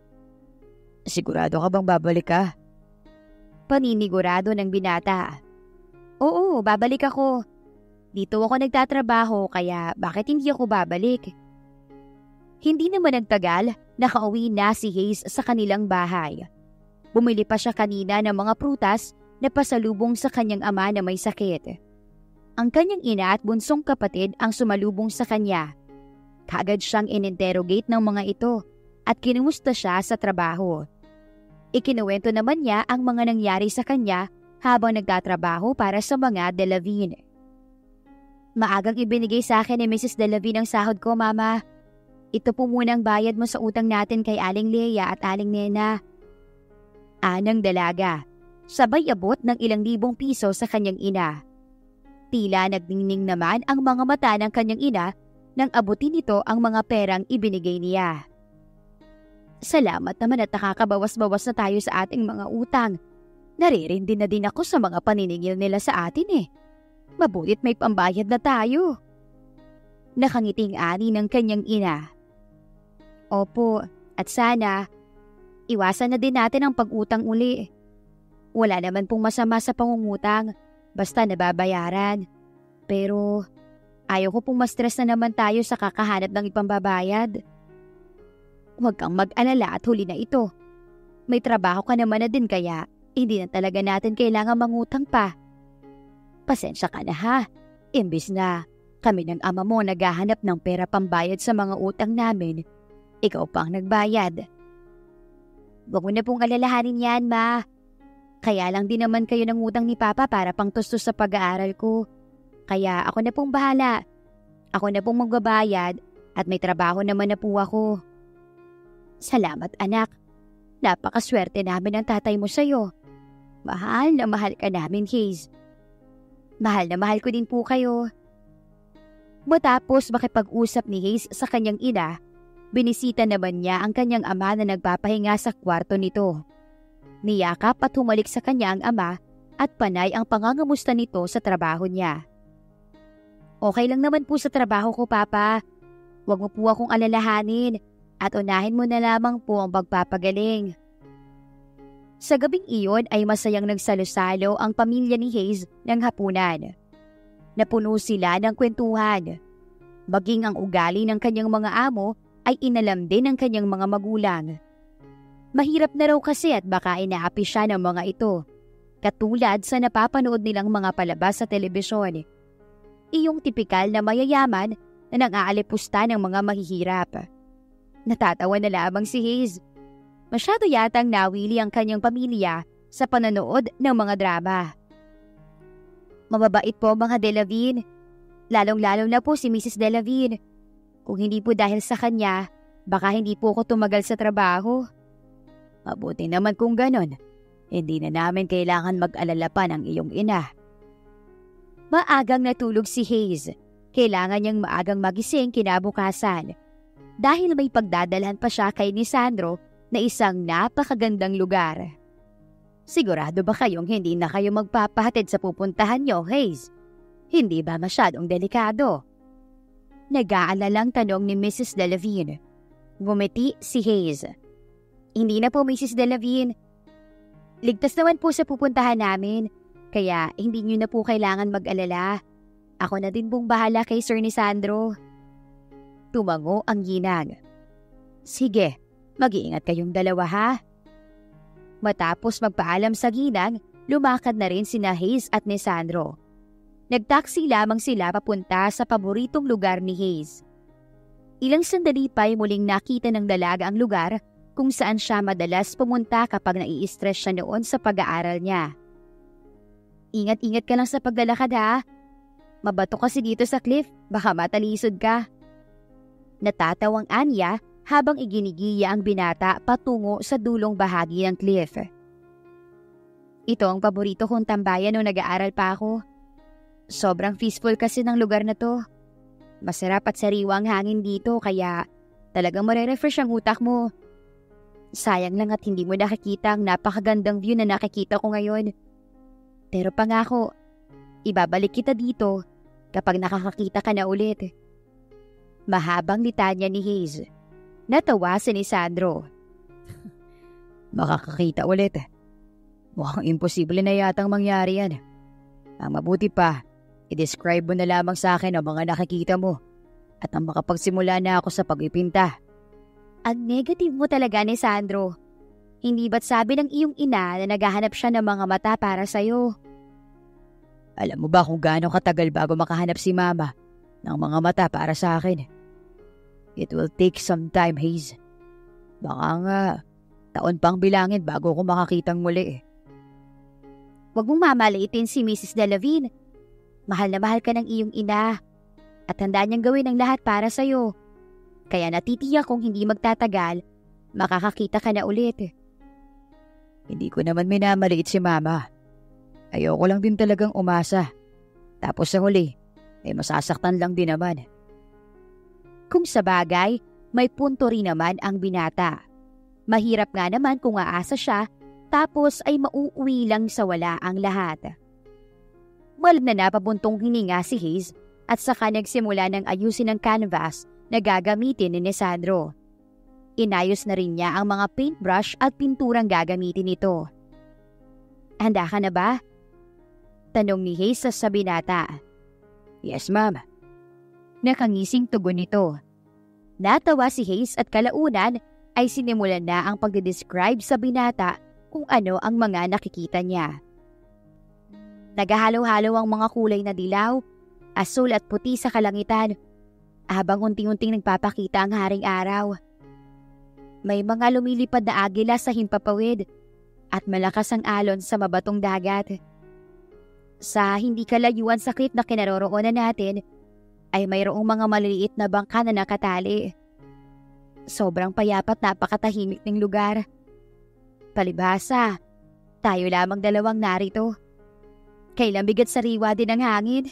Sigurado ka bang babalik ka? Paninigurado ng binata. Oo, babalik ako. Dito ako nagtatrabaho kaya bakit hindi ako babalik? Hindi naman nagtagal, nakauwi na si Hayes sa kanilang bahay. Bumili pa siya kanina ng mga prutas na pasalubong sa kanyang ama na may sakit. Ang kanyang ina at bunsong kapatid ang sumalubong sa kanya. Kaagad siyang ininterrogate ng mga ito at kinumusta siya sa trabaho. Ikinuwento naman niya ang mga nangyari sa kanya habang nagtatrabaho para sa mga Delavine. Maagang ibinigay sa akin ni Mrs. Delavine ang sahod ko, Mama. Ito po munang bayad mo sa utang natin kay Aling Leia at Aling Nena. Anang dalaga, sabay abot ng ilang libong piso sa kanyang ina. Tila nagningning naman ang mga mata ng kanyang ina nang abutin nito ang mga perang ibinigay niya. Salamat naman at nakakabawas-bawas na tayo sa ating mga utang. Naririndi na din ako sa mga paniningil nila sa atin eh. Mabutit may pambayad na tayo. Nakangiting ani ng kanyang ina. Opo, at sana, iwasan na din natin ang pag-utang uli. Wala naman pong masama sa pangungutang, basta nababayaran. Pero, ayaw ko pong ma-stress na naman tayo sa kakahanap ng ipambabayad. Huwag kang mag-alala at huli na ito. May trabaho ka naman na din kaya hindi na talaga natin kailangan mangutang pa. Pasensya ka na ha. Imbis na kami ng ama mo naghahanap ng pera pambayad sa mga utang namin, ikaw pang nagbayad. Huwag mo na pong alalahanin yan, Ma. Kaya lang din naman kayo ng utang ni Papa para pang tustos sa pag-aaral ko. Kaya ako na pong bahala. Ako na pong magbabayad at may trabaho naman na po ako. Salamat anak. Napakaswerte namin ng tatay mo sa'yo. Mahal na mahal ka namin, Hayes. Mahal na mahal ko din po kayo. Matapos makipag-usap ni Hayes sa kanyang ina, binisita naman niya ang kanyang ama na nagpapahinga sa kwarto nito. Niyakap at humalik sa kanya ang ama at panay ang pangangamusta nito sa trabaho niya. Okay lang naman po sa trabaho ko, Papa. Huwag mo po akong alalahanin. At unahin mo na lamang po ang pagpapagaling. Sa gabing iyon ay masayang nagsalusalo ang pamilya ni Hayes ng hapunan. Napuno sila ng kwentuhan. Maging ang ugali ng kanyang mga amo ay inalam din ng kanyang mga magulang. Mahirap na raw kasi at baka inaapi siya ng mga ito. Katulad sa napapanood nilang mga palabas sa telebisyon. Iyong tipikal na mayayaman na nang-aalipusta ng mga mahihirap. Natatawa na lamang si Hayes. Masyado yatang nawili ang kanyang pamilya sa panonood ng mga drama. Mababait po mga Delavine. Lalong-lalo na po si Mrs. Delavine. Kung hindi po dahil sa kanya, baka hindi po ako tumagal sa trabaho. Mabuti naman kung ganon. Hindi na namin kailangan mag-alala pa ng iyong ina. Maagang natulog si Hayes. Kailangan niyang maagang magising kinabukasan. Dahil may pagdadalhan pa siya kay ni Sandro na isang napakagandang lugar. Sigurado ba kayong hindi na kayo magpapahatid sa pupuntahan niyo, Hayes? Hindi ba masyadong delikado? Nag-aalalang tanong ni Mrs. Delavine. Bumiti si Hayes. Hindi na po, Mrs. Delavine. Ligtas naman po sa pupuntahan namin, kaya hindi niyo na po kailangan mag-alala. Ako na din pong bahala kay Sir ni Sandro. Tumango ang ginang. Sige, mag-iingat kayong dalawa ha. Matapos magpaalam sa ginang, lumakad na rin sina Hayes at ni Sandro. Nagtaksi lamang sila papunta sa paboritong lugar ni Hayes. Ilang sandali pa'y muling nakita ng dalaga ang lugar kung saan siya madalas pumunta kapag nai-stress siya noon sa pag-aaral niya. Ingat-ingat ka lang sa paglalakad ha. Mabato kasi dito sa cliff, baka matalisod ka. Natatawang Anya habang iginigiya ang binata patungo sa dulong bahagi ng cliff. Ito ang paborito kong tambayan nung nag-aaral pa ako. Sobrang peaceful kasi ng lugar na to. Masarap at sariwa ang hangin dito kaya talagang marerefresh ang utak mo. Sayang lang at hindi mo nakikita ang napakagandang view na nakikita ko ngayon. Pero pangako, ibabalik kita dito kapag nakakakita ka na ulit. Mahabang litanya ni Hayes. Natawa si Sandro. Makakakita ulit. Mukhang imposible na yatang mangyari yan. Ang mabuti pa, i-describe mo na lamang sa akin ang mga nakikita mo at ang makapagsimula na ako sa pagpipinta. Ang negative mo talaga ni Sandro. Hindi ba't sabi ng iyong ina na naghahanap siya ng mga mata para sa'yo? Alam mo ba kung gaano katagal bago makahanap si Mama ng mga mata para sa akin? It will take some time, Hayes. Baka nga, taon pang bilangin bago ko makakitang muli. Huwag mong mamaliitin si Mrs. Delavine. Mahal na mahal ka ng iyong ina at handa niyang gawin ang lahat para sa'yo. Kaya natitiyak kung hindi magtatagal, makakakita ka na ulit. Hindi ko naman minamaliit si Mama. Ayoko lang din talagang umasa. Tapos sa huli, masasaktan lang din naman. Kung sa bagay, may punto rin naman ang binata. Mahirap nga naman kung aasa siya, tapos ay mauuwi lang sa wala ang lahat. Malam na napabuntong hininga si Hayes at saka nagsimula ng ayusin ang canvas na gagamitin ni Sandro. Inayos na rin niya ang mga paintbrush at pinturang gagamitin nito. Handa ka na ba? Tanong ni Hayes sa binata. Yes, ma'am. Nakangising tugon nito. Natawa si Hayes at kalaunan ay sinimulan na ang pagdedescribe sa binata kung ano ang mga nakikita niya. Naghahalo-halo ang mga kulay na dilaw, asul at puti sa kalangitan habang unti-unting nagpapakita ang haring araw. May mga lumilipad na agila sa himpapawid at malakas ang alon sa mabatong dagat. Sa hindi kalayuan sa cliff na kinaroroonan natin ay mayroong mga maliliit na bangka na nakatali. Sobrang payapat, napakatahimik ng lugar. Palibhasa, tayo lamang dalawang narito. Kailang bigat sariwa din ang hangin.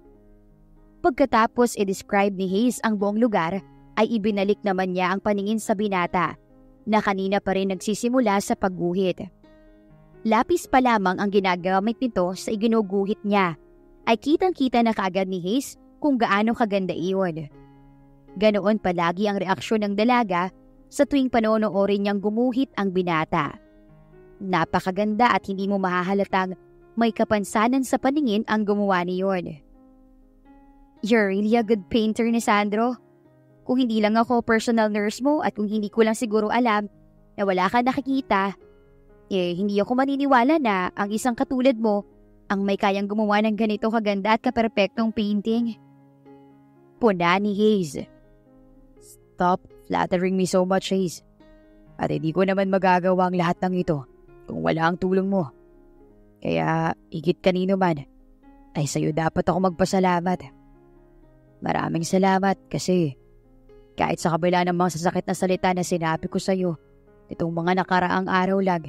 Pagkatapos i-describe ni Hayes ang buong lugar, ay ibinalik naman niya ang paningin sa binata na kanina pa rin nagsisimula sa pagguhit. Lapis pa lamang ang ginagamit nito sa iginuguhit niya, ay kitang-kita na kaagad ni Hayes kung gaano kaganda iyon. Ganoon palagi ang reaksyon ng dalaga sa tuwing panonoorin niyang gumuhit ang binata. Napakaganda at hindi mo mahahalatang may kapansanan sa paningin ang gumawa niyon. You're really a good painter ni Sandro. Kung hindi lang ako personal nurse mo at kung hindi ko lang siguro alam na wala ka nakikita, hindi ako maniniwala na ang isang katulad mo ang may kayang gumawa ng ganito kaganda at kaperpektong painting. Puna ni Hayes. Stop flattering me so much, Hayes. At hindi ko naman magagawa ang lahat ng ito kung wala ang tulong mo. Kaya, higit kanino man, ay sa'yo dapat ako magpasalamat. Maraming salamat kasi kahit sa kabila ng mga sasakit na salita na sinabi ko sa'yo itong mga nakaraang araw lang,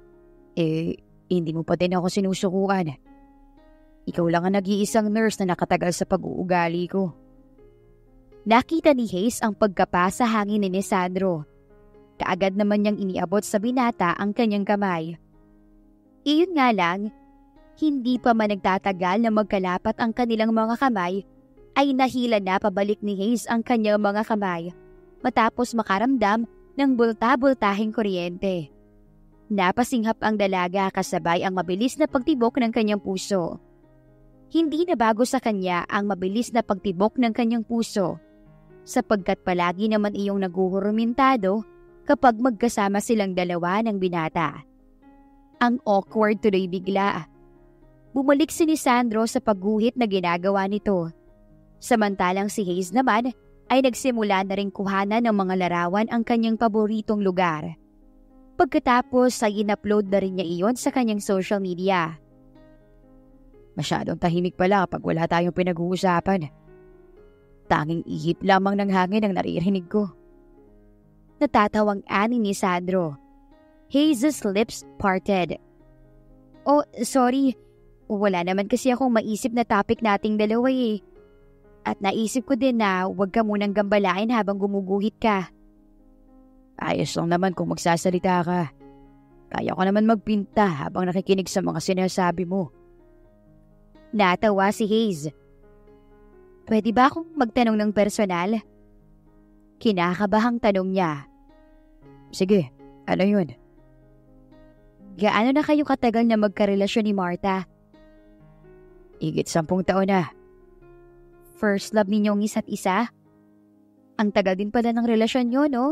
hindi mo pa din ako sinusukuan. Ikaw lang ang nag-iisang nurse na nakatagal sa pag-uugali ko. Nakita ni Hayes ang pagkapa sa hangin ni Sandro. Kaagad naman niyang iniabot sa binata ang kanyang kamay. Iyon nga lang, hindi pa man nagtatagal na magkalapat ang kanilang mga kamay, ay nahila na pabalik ni Hayes ang kanyang mga kamay matapos makaramdam ng bulta-bultahing kuryente. Napasinghap ang dalaga kasabay ang mabilis na pagtibok ng kanyang puso. Hindi na bago sa kanya ang mabilis na pagtibok ng kanyang puso, sapagkat palagi naman iyong naguhurumintado kapag magkasama silang dalawa ng binata. Ang awkward tuloy bigla. Bumalik si Sandro sa pagguhit na ginagawa nito. Samantalang si Hayes naman ay nagsimula na rin kuhanan ng mga larawan ang kanyang paboritong lugar. Pagkatapos ay in-upload na rin niya iyon sa kanyang social media. Masyadong tahimik pala kapag wala tayong pinag-uusapan. Tanging ihip lamang ng hangin ang naririnig ko. Natatawang ani ni Sandro. Hayes' lips parted. Oh, sorry. Wala naman kasi akong maisip na topic nating dalawa eh. At naisip ko din na huwag ka munang gambalain habang gumuguhit ka. Ayos lang naman kung magsasalita ka. Kaya ko naman magpinta habang nakikinig sa mga sinasabi mo. Natawa si Hayes. Pwede ba akong magtanong ng personal? Kinakabahang tanong niya. Sige, ano yun? Gaano na kayo katagal na magkarelasyon ni Martha? Higit 10 taon na. First love ninyong isa't isa? Ang tagal din pala ng relasyon nyo, no?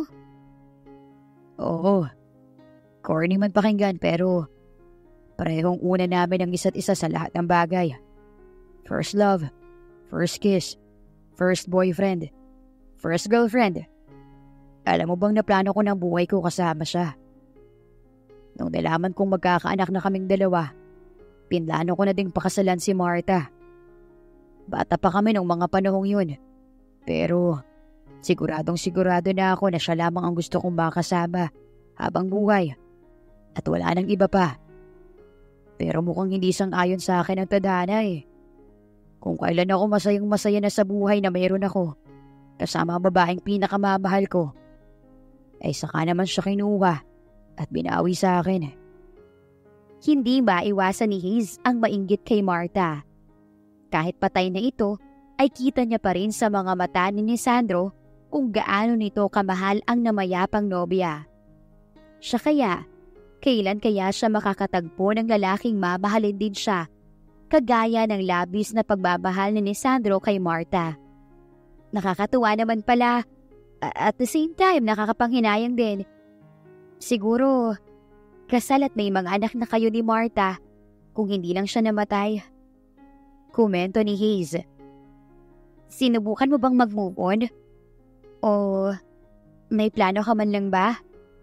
Oo. Corny man pakinggan pero parehong una namin ang isa't isa sa lahat ng bagay. First love, first kiss, first boyfriend, first girlfriend. Alam mo bang naplano ko ng buhay ko kasama siya? Nung nalaman kong magkakaanak na kaming dalawa, pinlano ko na ding pakasalan si Martha. Bata pa kami nung mga panahong yun. Pero sigurado na ako na siya lamang ang gusto kong makasama habang buhay. At wala nang iba pa. Pero mukhang hindi sang-ayon sa akin ang tadhana eh. Kung kailan ako masayang-masaya na sa buhay na mayroon ako, kasama ang babaeng pinakamamahal ko, ay saka naman siya kinuha at binawi sa akin. Hindi maiwasan ni Hayes ang mainggit kay Martha. Kahit patay na ito, ay kita niya pa rin sa mga mata ni Sandro kung gaano nito kamahal ang namayapang nobya. Siya kailan kaya siya makakatagpo ng lalaking mamahalin din siya, kagaya ng labis na pagmamahal ni Sandro kay Martha. Nakakatuwa naman pala, at the same time nakakapanghinayang din. Siguro, kasal at may mga anak na kayo ni Martha kung hindi lang siya namatay. Komento ni Hayes. Sinubukan mo bang mag-move on? O may plano ka man lang ba?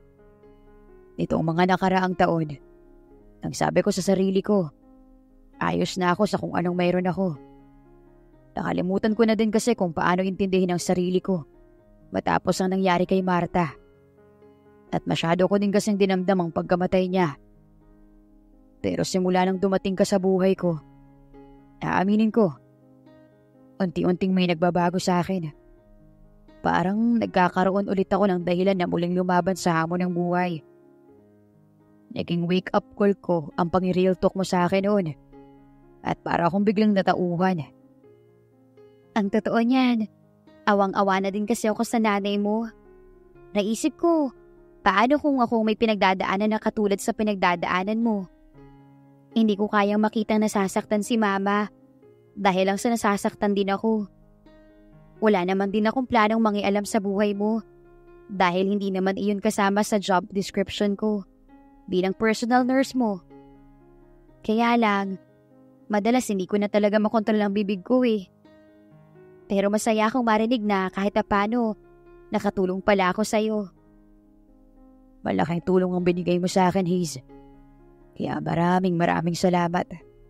Nitong mga nakaraang taon, ang sabi ko sa sarili ko, ayos na ako sa kung anong mayroon ako. Nakalimutan ko na din kasi kung paano intindihin ang sarili ko matapos ang nangyari kay Martha. At masyado ko din kasing dinamdam ang pagkamatay niya. Pero simula nang dumating ka sa buhay ko, aaminin ko, unti-unting may nagbabago sa akin. Parang nagkakaroon ulit ako ng dahilan na muling lumaban sa hamon ng buhay. Naging wake-up call ko ang pang-real talk mo sa akin noon. At para akong biglang natauhan. Ang totoo niyan, awang-awa na din kasi ako sa nanay mo. Naisip ko, paano kung ako may pinagdadaanan na katulad sa pinagdadaanan mo? Hindi ko kayang makitang nasasaktan si mama dahil lang sa nasasaktan din ako. Wala naman din akong planong mangialam sa buhay mo dahil hindi naman iyon kasama sa job description ko bilang personal nurse mo. Kaya lang, madalas hindi ko na talaga makontrol ang bibig ko eh. Pero masaya akong marinig na kahit paano, nakatulong pala ako sa'yo. Malaking tulong ang binigay mo sa akin, Hayes. Kaya maraming salamat.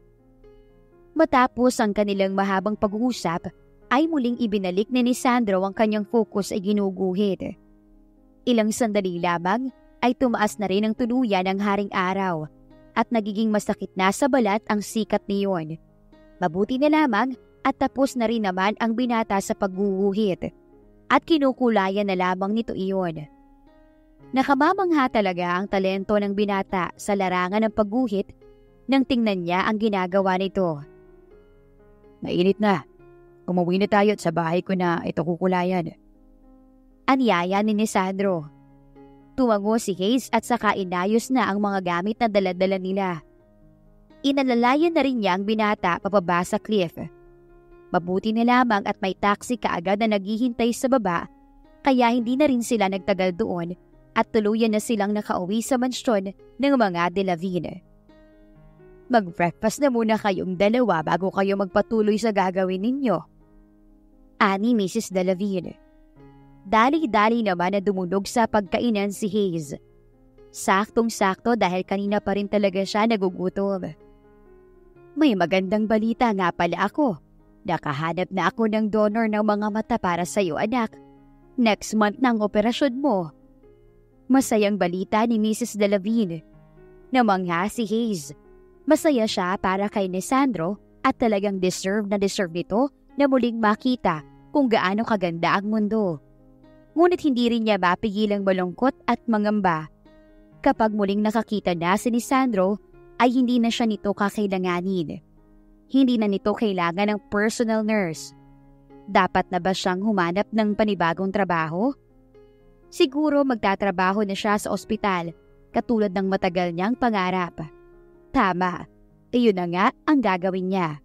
Matapos ang kanilang mahabang pag-uusap, ay muling ibinalik ni Sandro ang kanyang focus ay ginuguhit. Ilang sandali lamang ay tumaas na rin ang tuluyan ng haring araw at nagiging masakit na sa balat ang sikat niyon. Mabuti na lamang at tapos na rin naman ang binata sa pagguguhit at kinukulayan na lamang nito iyon. Nakamamangha talaga ang talento ng binata sa larangan ng pagguhit nang tingnan niya ang ginagawa nito. Mainit na. Umuwi na tayo at sa bahay ko na ito kukulayan. Anyaya ni Sandro. Tumango si Hayes at saka inayos na ang mga gamit na dala-dala nila. Inalalayan na rin niya ang binata pababa sa cliff. Mabuti na lamang at may taxi kaagad na naghihintay sa baba kaya hindi na rin sila nagtagal doon at tuluyan na silang nakauwi sa mansyon ng mga De Lavine. Mag-breakfast na muna kayong dalawa bago kayo magpatuloy sa gagawin ninyo, ani Mrs. De Lavine. Dali-dali naman na dumunog sa pagkainan si Hayes. Saktong-sakto dahil kanina pa rin talaga siya nagugutom. May magandang balita nga pala ako. Nakahanap na ako ng donor ng mga mata para sa iyo, anak. Next month na ang operasyon mo. Masayang balita ni Mrs. De Lavine. Namangha si Hayes. Masaya siya para kay Lisandro at talagang deserve nito na muling makita kung gaano kaganda ang mundo. Ngunit hindi rin niya mapigilang malungkot at mangamba. Kapag muling nakakita na si Lisandro, ay hindi na siya nito kakailanganin. Hindi na nito kailangan ng personal nurse. Dapat na ba siyang humanap ng panibagong trabaho? Siguro magtatrabaho na siya sa ospital, katulad ng matagal niyang pangarap. Tama, iyon na nga ang gagawin niya.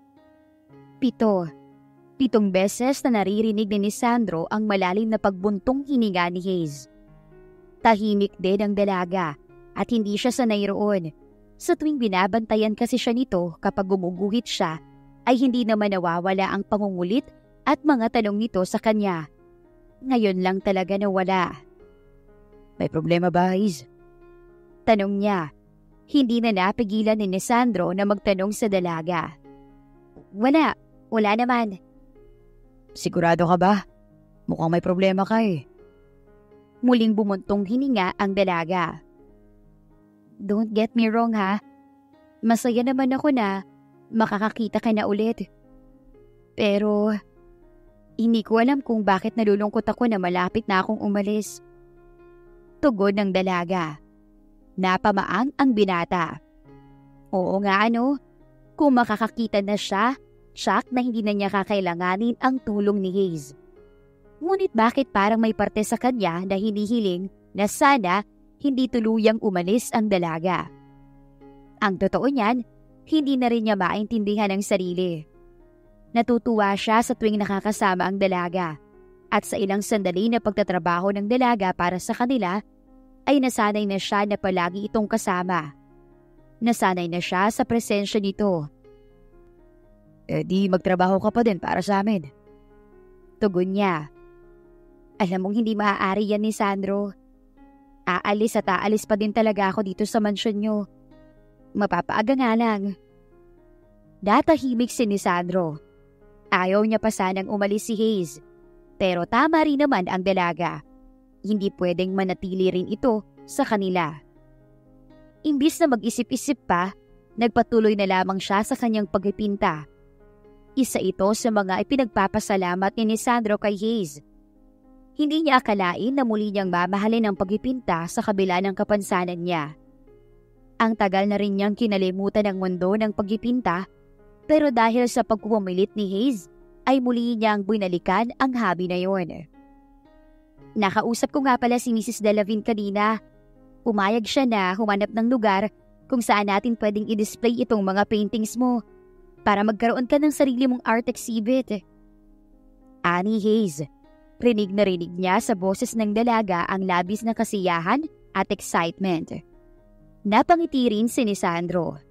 7 beses na naririnig ni Lisandro ang malalim na pagbuntong hininga ni Hayes. Tahimik din ang dalaga at hindi siya sanay roon. Sa tuwing binabantayan kasi siya nito kapag gumuguhit siya, ay hindi naman nawawala ang pangungulit at mga tanong nito sa kanya. Ngayon lang talaga nawala. May problema ba, Hayes? Tanong niya. Hindi na napigilan ni Lisandro na magtanong sa dalaga. Wala naman. Sigurado ka ba? Mukhang may problema ka eh. Muling bumuntong hininga ang dalaga. Don't get me wrong ha. Masaya naman ako na makakakita ka na ulit. Pero hindi ko alam kung bakit nalulungkot ako na malapit na akong umalis. Tugon ng dalaga. Napamaang ang binata. Oo nga ano, kung makakakita na siya, shock na hindi na niya kakailanganin ang tulong ni Hayes. Ngunit bakit parang may parte sa kanya na hinihiling na sana hindi tuluyang umalis ang dalaga? Ang totoo niyan, hindi na rin niya maintindihan ang sarili. Natutuwa siya sa tuwing nakakasama ang dalaga at sa ilang sandali na pagtatrabaho ng dalaga para sa kanila ay nasanay na siya na palagi itong kasama. Nasanay na siya sa presensya nito. Di magtrabaho ka pa din para sa amin. Tugon niya. Alam mong hindi maaari yan ni Sandro. Aalis pa din talaga ako dito sa mansyon nyo. Mapapaaga nga lang. Datahimik si Lisandro. Ayaw niya pa sanang umalis si Hayes. Pero tama rin naman ang dalaga. Hindi pwedeng manatili rin ito sa kanila. Imbis na mag-isip-isip pa, nagpatuloy na lamang siya sa kanyang pagpipinta. Isa ito sa mga ipinagpapasalamat ni Lisandro kay Hayes. Hindi niya akalain na muli niyang mamahalin ang pagpipinta sa kabila ng kapansanan niya. Ang tagal na rin niyang kinalimutan ang mundo ng pagpipinta, pero dahil sa pagpupumilit ni Hayes, ay muli niyang binalikan ang hobby na yon. Nakausap ko nga pala si Mrs. Delavin kanina. Pumayag siya na humanap ng lugar kung saan natin pwedeng i-display itong mga paintings mo para magkaroon ka ng sarili mong art exhibit. Ani Hayes. Rinig na rinig niya sa boses ng dalaga ang labis na kasiyahan at excitement. Napangiti rin si Lisandro.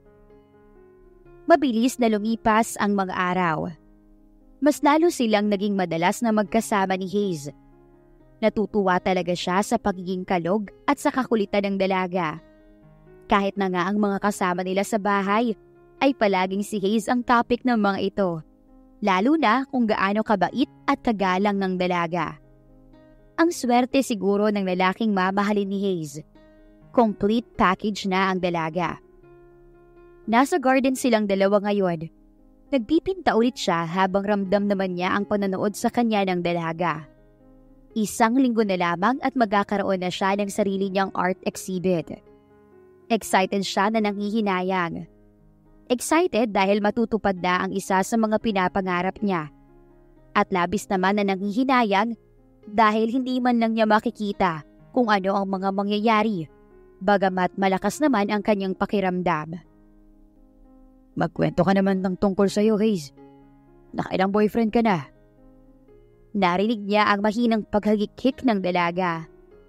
Mabilis na lumipas ang mga araw. Mas lalo silang naging madalas na magkasama ni Hayes. Natutuwa talaga siya sa pagiging kalog at sa kakulitan ng dalaga. Kahit na nga ang mga kasama nila sa bahay, ay palaging si Hayes ang topic ng mga ito. Lalo na kung gaano kabait at kagalang ng dalaga. Ang swerte siguro ng lalaking mamahalin ni Hayes. Complete package na ang dalaga. Nasa garden silang dalawa ngayon. Nagpipinta ulit siya habang ramdam naman niya ang panonood sa kanya ng dalaga. 1 linggo na lamang at magkakaroon na siya ng sarili niyang art exhibit. Excited siya na nanghihinayang. Excited dahil matutupad na ang isa sa mga pinapangarap niya. At labis naman na nanghihinayang dahil hindi man lang niya makikita kung ano ang mga mangyayari, bagamat malakas naman ang kanyang pakiramdam. Magkwento ka naman ng tungkol sa'yo, Hayes. Nakailang boyfriend ka na? Narinig niya ang mahinang paghagikik ng dalaga.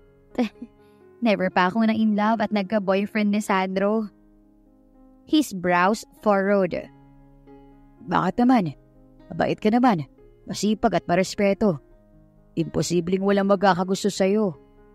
Never pa akong na-in love at nagka-boyfriend ni Sandro. His brows furrowed. Bakit naman? Mabait ka naman. Masipag at marespeto. Imposibleng walang magkakagusto sa'yo.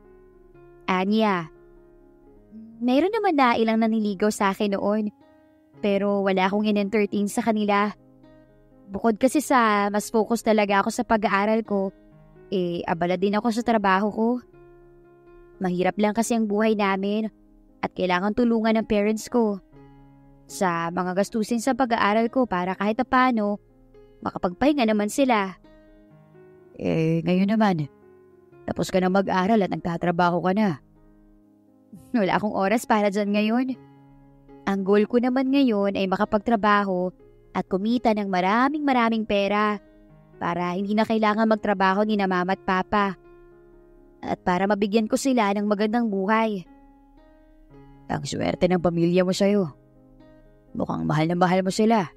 Anya, mayroon naman na ilang naniligaw sa akin noon. Pero wala akong in-entertain sa kanila. Bukod kasi sa mas focus talaga ako sa pag-aaral ko, abala din ako sa trabaho ko. Mahirap lang kasi ang buhay namin at kailangan tulungan ng parents ko. sa mga gastusin sa pag-aaral ko para kahit paano makapagpahinga naman sila. Ngayon naman, tapos ka na mag-aral at nagtatrabaho ka na. Wala akong oras para dyan ngayon. Ang goal ko naman ngayon ay makapagtrabaho at kumita ng maraming pera para hindi na kailangan magtrabaho ni na mama at papa. At para mabigyan ko sila ng magandang buhay. Ang swerte ng pamilya mo sa'yo. Mukhang mahal na mahal mo sila.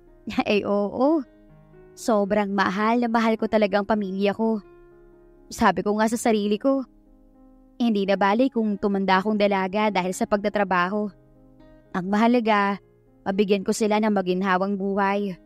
Oo. Sobrang mahal na mahal ko talagang pamilya ko. Sabi ko nga sa sarili ko, hindi na bali kung tumanda akong dalaga dahil sa pagtatrabaho. Ang mahalaga, mabigyan ko sila ng maginhawang buhay.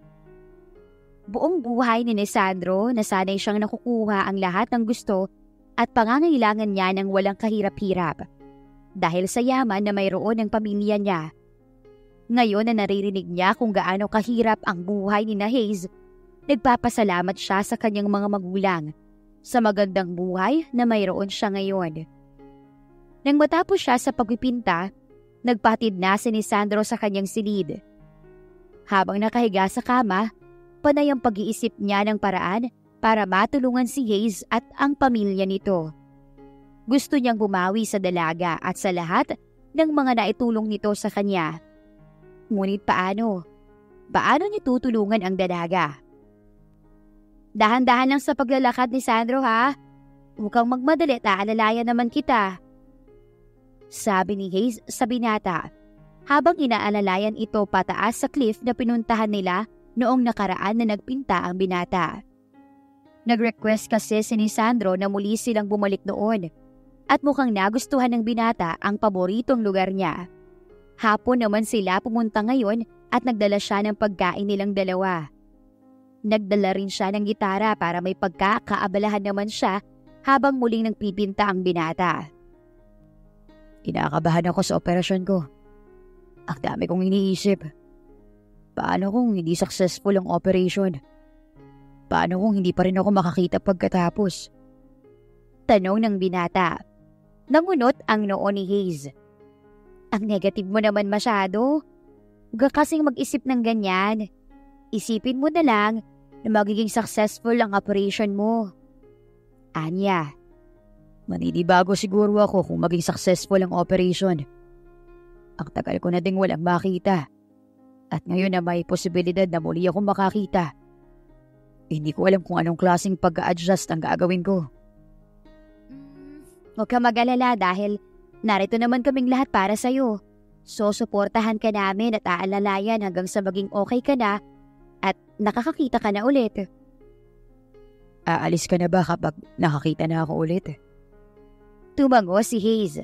Buong buhay ni Sandro na sanay siyang nakukuha ang lahat ng gusto at pangangailangan niya ng walang kahirap-hirap dahil sa yaman na mayroon ng pamilya niya. Ngayon na naririnig niya kung gaano kahirap ang buhay ni Hayes, nagpapasalamat siya sa kanyang mga magulang sa magandang buhay na mayroon siya ngayon. Nang matapos siya sa pagpipinta, nagpatid na si Sandro sa kanyang silid. Habang nakahiga sa kama, panay ang pag-iisip niya ng paraan para matulungan si Hayes at ang pamilya nito. Gusto niyang bumawi sa dalaga at sa lahat ng mga naitulong nito sa kanya. Ngunit paano? Paano niya tutulungan ang dalaga? Dahan-dahan lang sa paglalakad ni Sandro ha. Huwag kang magmadali, aalalayan naman kita. Sabi ni Hayes sa binata habang inaalalayan ito pataas sa cliff na pinuntahan nila noong nakaraan na nagpinta ang binata. Nag-request kasi si Sandro na muli silang bumalik noon at mukhang nagustuhan ng binata ang paboritong lugar niya. Hapon naman sila pumunta ngayon at nagdala siya ng pagkain nilang dalawa. Nagdala rin siya ng gitara para may pagkakaabalahan naman siya habang muling nagpipinta ang binata. Kinakabahan ako sa operasyon ko. Ang dami kong iniisip. Paano kung hindi successful ang operation? Paano kung hindi pa rin ako makakita pagkatapos? Tanong ng binata. Nangunot ang noo ni Hayes. Ang negative mo naman masyado. Huwag ka kasing mag-isip ng ganyan. Isipin mo na lang na magiging successful ang operation mo. Anya. Maninibago siguro ako kung maging successful ang operation. Ang tagal ko na ding walang makita. At ngayon na may posibilidad na muli akong makakita. Hindi ko alam kung anong klaseng pag-a-adjust ang gagawin ko. Huwag ka mag-alala dahil narito naman kaming lahat para sa'yo. So, suportahan ka namin at aalalayan hanggang sa maging okay ka na at nakakakita ka na ulit. Aalis ka na ba kapag nakakita na ako ulit? Tumango si Hayes.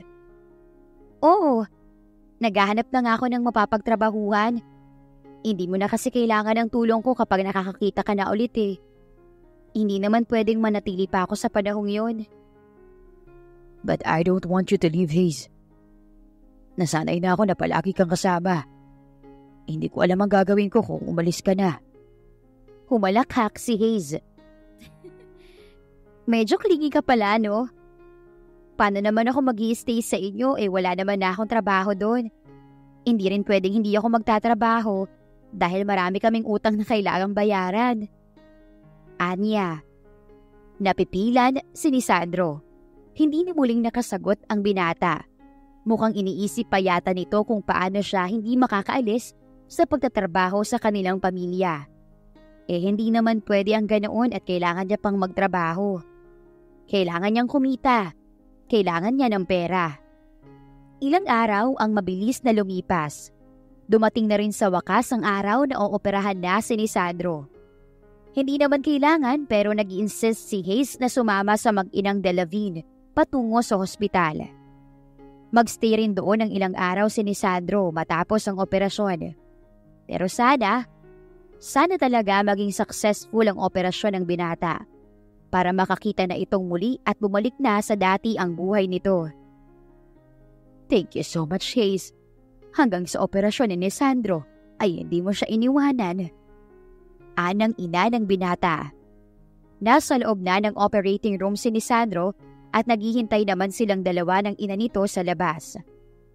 Oo, naghahanap na nga ako ng mapapagtrabahuhan. Hindi mo na kasi kailangan ng tulong ko kapag nakakakita ka na ulit eh. Hindi naman pwedeng manatili pa ako sa panahong yon. But I don't want you to leave, Hayes. Nasanay na ako na palagi kang kasama. Hindi ko alam ang gagawin ko kung umalis ka na. Humalakhak si Hayes. Medyo clingy ka pala, no? Paano naman ako mag-i-stay sa inyo wala naman na akong trabaho doon. Hindi rin pwedeng hindi ako magtatrabaho dahil marami kaming utang na kailangang bayaran. Anya. Napipilan si Sandro. Hindi na muling nakasagot ang binata. Mukhang iniisip pa yata nito kung paano siya hindi makakaalis sa pagtatrabaho sa kanilang pamilya. Hindi naman pwede ang ganoon at kailangan niya pang magtrabaho. Kailangan niyang kumita. Kailangan niya ng pera. Ilang araw ang mabilis na lumipas. Dumating na rin sa wakas ang araw na ooperahan na si Sandro. Hindi naman kailangan pero nag-insist si Hayes na sumama sa mag-inang Delavine patungo sa hospital. Magstay rin doon ng ilang araw si Sandro matapos ang operasyon. Pero sana talaga maging successful ang operasyon ng binata para makakita na itong muli at bumalik na sa dati ang buhay nito. Thank you so much, Hayes. Hanggang sa operasyon ni Sandro ay hindi mo siya iniwanan. Anang ina ng binata. Nasa loob na ng operating room si Sandro at naghihintay naman silang dalawa ng ina nito sa labas.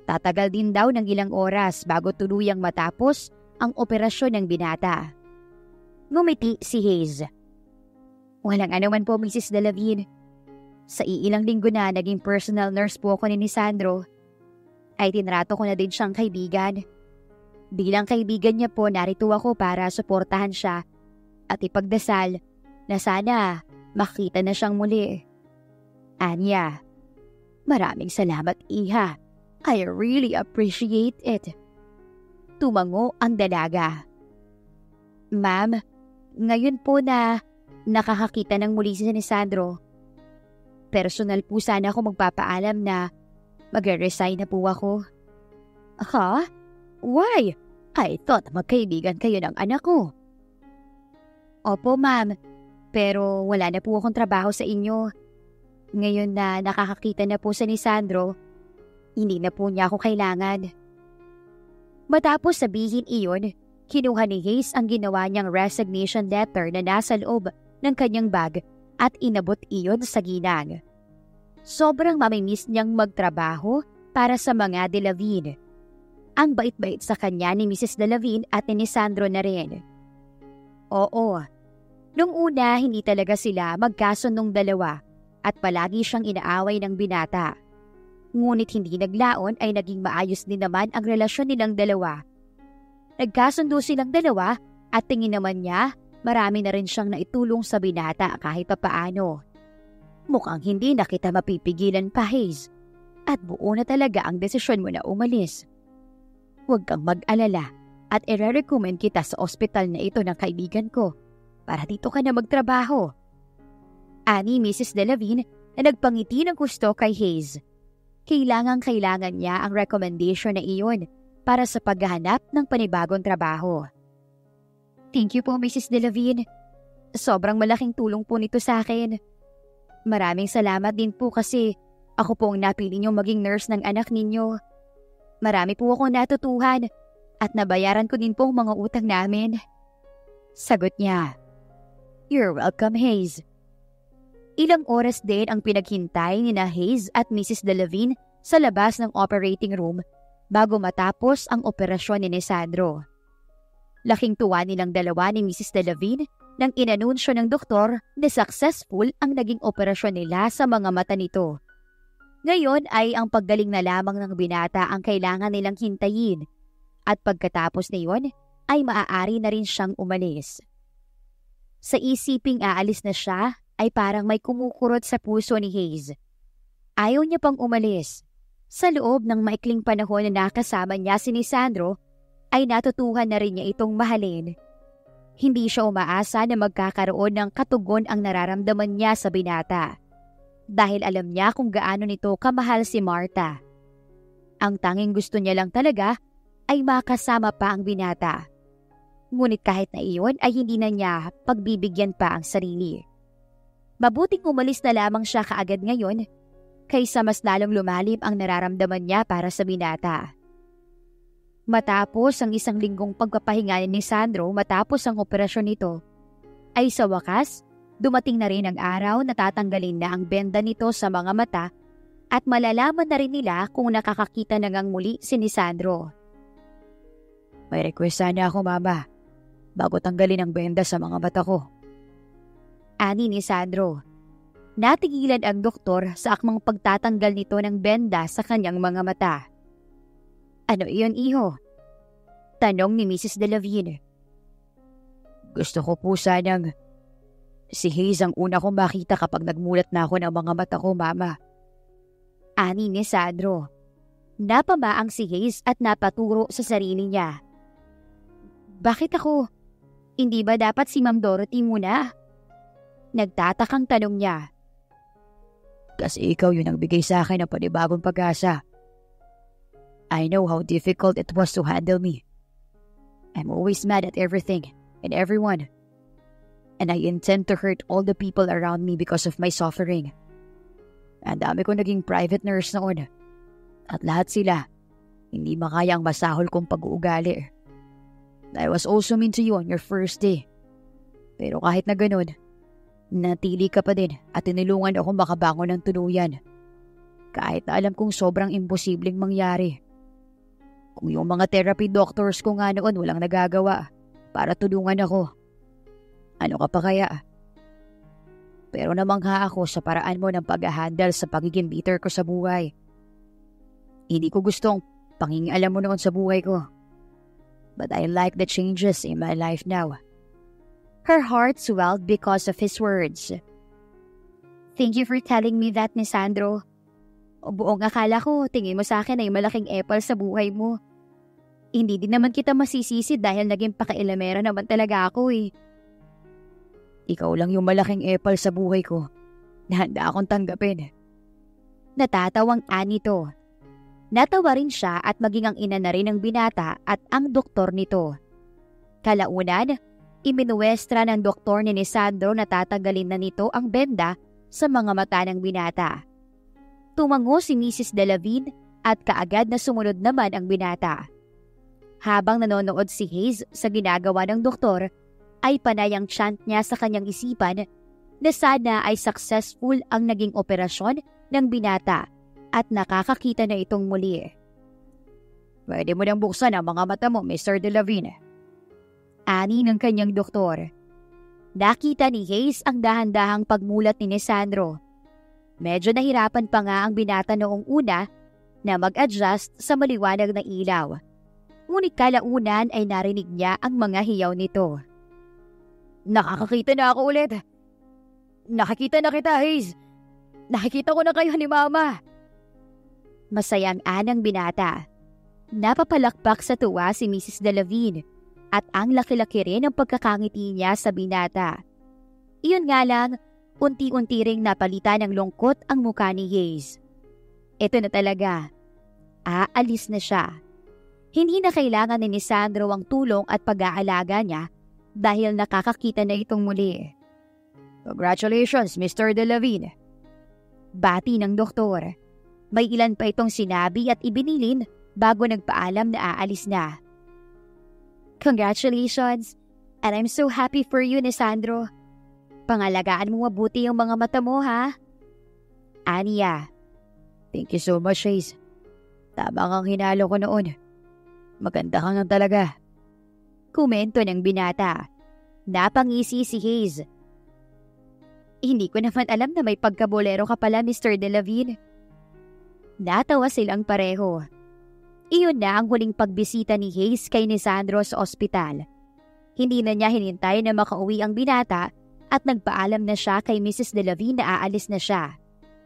Tatagal din daw ng ilang oras bago tuluyang matapos ang operasyon ng binata. Ngumiti si Hayes. Walang anuman po, Mrs. Delavine. Sa iilang linggo na naging personal nurse po ako ni Sandro, ay tinrato ko na din siyang kaibigan. Bilang kaibigan niya po, narito ako para suportahan siya at ipagdasal na sana makita na siyang muli. Anya, maraming salamat, Iha. I really appreciate it. Tumango ang dalaga. Ma'am, ngayon po na nakakakita ng muli si Sandro, personal po sana ako magpapaalam na mag-resign na po ako. Ha? Why? I thought magkaibigan kayo ng anak ko. Opo, ma'am. Pero wala na po akong trabaho sa inyo. Ngayon na nakakakita na po sa ni Sandro, hindi na po niya ako kailangan. Matapos sabihin iyon, kinuha ni Hayes ang ginawa niyang resignation letter na nasa loob ng kanyang bag at inabot iyon sa ginang. Sobrang mamimiss niyang magtrabaho para sa mga Delavine. Ang bait-bait sa kanya ni Mrs. Delavine at ni Sandro na rin. Oo, nung una hindi talaga sila magkasundong dalawa at palagi siyang inaaway ng binata. Ngunit hindi naglaon ay naging maayos din naman ang relasyon nilang dalawa. Nagkasundo silang dalawa at tingin naman niya marami na rin siyang naitulong sa binata kahit papaano. Mukhang hindi na kita mapipigilan pa, Hayes. At buo na talaga ang desisyon mo na umalis. Huwag kang mag-alala at i-recommend kita sa ospital na ito ng kaibigan ko para dito ka na magtrabaho. Ani Mrs. Delavine na nagpangiti ng gusto kay Hayes. Kailangan niya ang recommendation na iyon para sa paghahanap ng panibagong trabaho. Thank you po, Mrs. Delavine. Sobrang malaking tulong po nito sa akin. Maraming salamat din po kasi ako po ang napili niyong maging nurse ng anak ninyo. Marami po akong natutuhan at nabayaran ko din po ang mga utang namin. Sagot niya. You're welcome, Hayes. Ilang oras din ang pinaghintay ni na Hayes at Mrs. Delavine sa labas ng operating room bago matapos ang operasyon ni Sandro. Laking tuwa nilang dalawa ni Mrs. Delavine nang inanunsyo ng doktor na successful ang naging operasyon nila sa mga mata nito. Ngayon ay ang paggaling na lamang ng binata ang kailangan nilang hintayin at pagkatapos na iyon ay maaari na rin siyang umalis. Sa isiping aalis na siya ay parang may kumukurot sa puso ni Hayes. Ayaw niya pang umalis. Sa loob ng maikling panahon na nakasama niya si Sandro, ay natutuhan na rin niya itong mahalin. Hindi siya umaasa na magkakaroon ng katugon ang nararamdaman niya sa binata. Dahil alam niya kung gaano nito kamahal si Martha. Ang tanging gusto niya lang talaga ay makasama pa ang binata. Ngunit kahit na iyon ay hindi na niya pagbibigyan pa ang sarili. Mabuting umalis na lamang siya kaagad ngayon kaysa mas lalong lumalim ang nararamdaman niya para sa binata. Matapos ang isang linggong pagpapahinga ni Sandro matapos ang operasyon nito, ay sa wakas, dumating na rin ang araw na tatanggalin na ang benda nito sa mga mata at malalaman na rin nila kung nakakakita na ngang muli si Sandro. May request sana ako, Mama, bago tanggalin ang benda sa mga mata ko. Ani ni Sandro. Natigilan ang doktor sa akmang pagtatanggal nito ng benda sa kanyang mga mata. Ano iyon, iho? Tanong ni Mrs. Delavine. Gusto ko po sanang si Hayes ang una kong makita kapag nagmulat na ako ng mga mata ko, Mama. Ani ni Sandro. Napamaang si Hayes at napaturo sa sarili niya. Bakit ako? Hindi ba dapat si Ma'am Dorothy muna? Nagtatakang tanong niya. Kasi ikaw yung nagbigay sa akin ng panibagong pag-asa. I know how difficult it was to handle me. I'm always mad at everything and everyone. And I intend to hurt all the people around me because of my suffering. Ang dami ko naging private nurse noon. At lahat sila, hindi makaya ang masahol kong pag-uugali. I was also mean to you on your first day. Pero kahit na ganun, natili ka pa din at tinulungan ako makabangon ng tuluyan. Kahit na alam kong sobrang imposibleng mangyari. Kung yung mga therapy doctors ko nga noon walang nagagawa para tulungan ako, ano ka pa kaya? Pero namangha ako sa paraan mo ng pag-handle sa pagiging bitter ko sa buhay. Hindi ko gustong pangingialam mo noon sa buhay ko. But I like the changes in my life now. Her heart swelled because of his words. Thank you for telling me that, ni Sandro. O buong akala ko, tingin mo sa akin ay malaking epal sa buhay mo. Hindi din naman kita masisisi dahil naging pakailamera naman talaga ako eh. Ikaw lang yung malaking epal sa buhay ko na handa akong tanggapin. Natatawang anito. Natawa rin siya at maging ang ina na rin ng binata at ang doktor nito. Kalaunan, iminuwestra ng doktor ni Sandro na tatanggalin na nito ang benda sa mga mata ng binata. Tumango si Mrs. Delavine at kaagad na sumunod naman ang binata. Habang nanonood si Hayes sa ginagawa ng doktor, ay panay ang chant niya sa kanyang isipan na sana ay successful ang naging operasyon ng binata at nakakakita na itong muli. Pwede mo nang buksan ang mga mata mo, Mr. Delavine. Ani ng kanyang doktor. Nakita ni Hayes ang dahan-dahang pagmulat ni Sandro. Medyo nahirapan pa nga ang binata noong una na mag-adjust sa maliwanag na ilaw. Ngunit kalaunan ay narinig niya ang mga hiyaw nito. Nakakakita na ako ulit. Nakikita na kita, Hayes. Nakikita ko na kayo ni Mama. Masayang anang binata. Napapalakpak sa tuwa si Mrs. Delavine at ang laki-laki rin ang pagkakangiti niya sa binata. Iyon nga lang, unti-unti ring napalitan ng lungkot ang mukha ni Hayes. Ito na talaga. Aalis na siya. Hindi na kailangan ni Sandro ang tulong at pag-aalaga niya dahil nakakakita na itong muli. Congratulations, Mr. Delavine. Bati ng doktor. May ilan pa itong sinabi at ibinilin bago nagpaalam na aalis na. Congratulations, and I'm so happy for you, ni Sandro. Pangalagaan mo mabuti yung mga mata mo, ha? Aniya. Thank you so much, Hayes. Tama kang hinalo ko noon. Maganda ka nga talaga. Komento ng binata. Napangisi si Hayes. Hindi ko naman alam na may pagkabolero ka pala, Mr. Delavine. Natawa silang pareho. Iyon na ang huling pagbisita ni Hayes kay Sandro sa ospital. Hindi na niya hinintay na makauwi ang binata at nagpaalam na siya kay Mrs. Delavine na aalis na siya.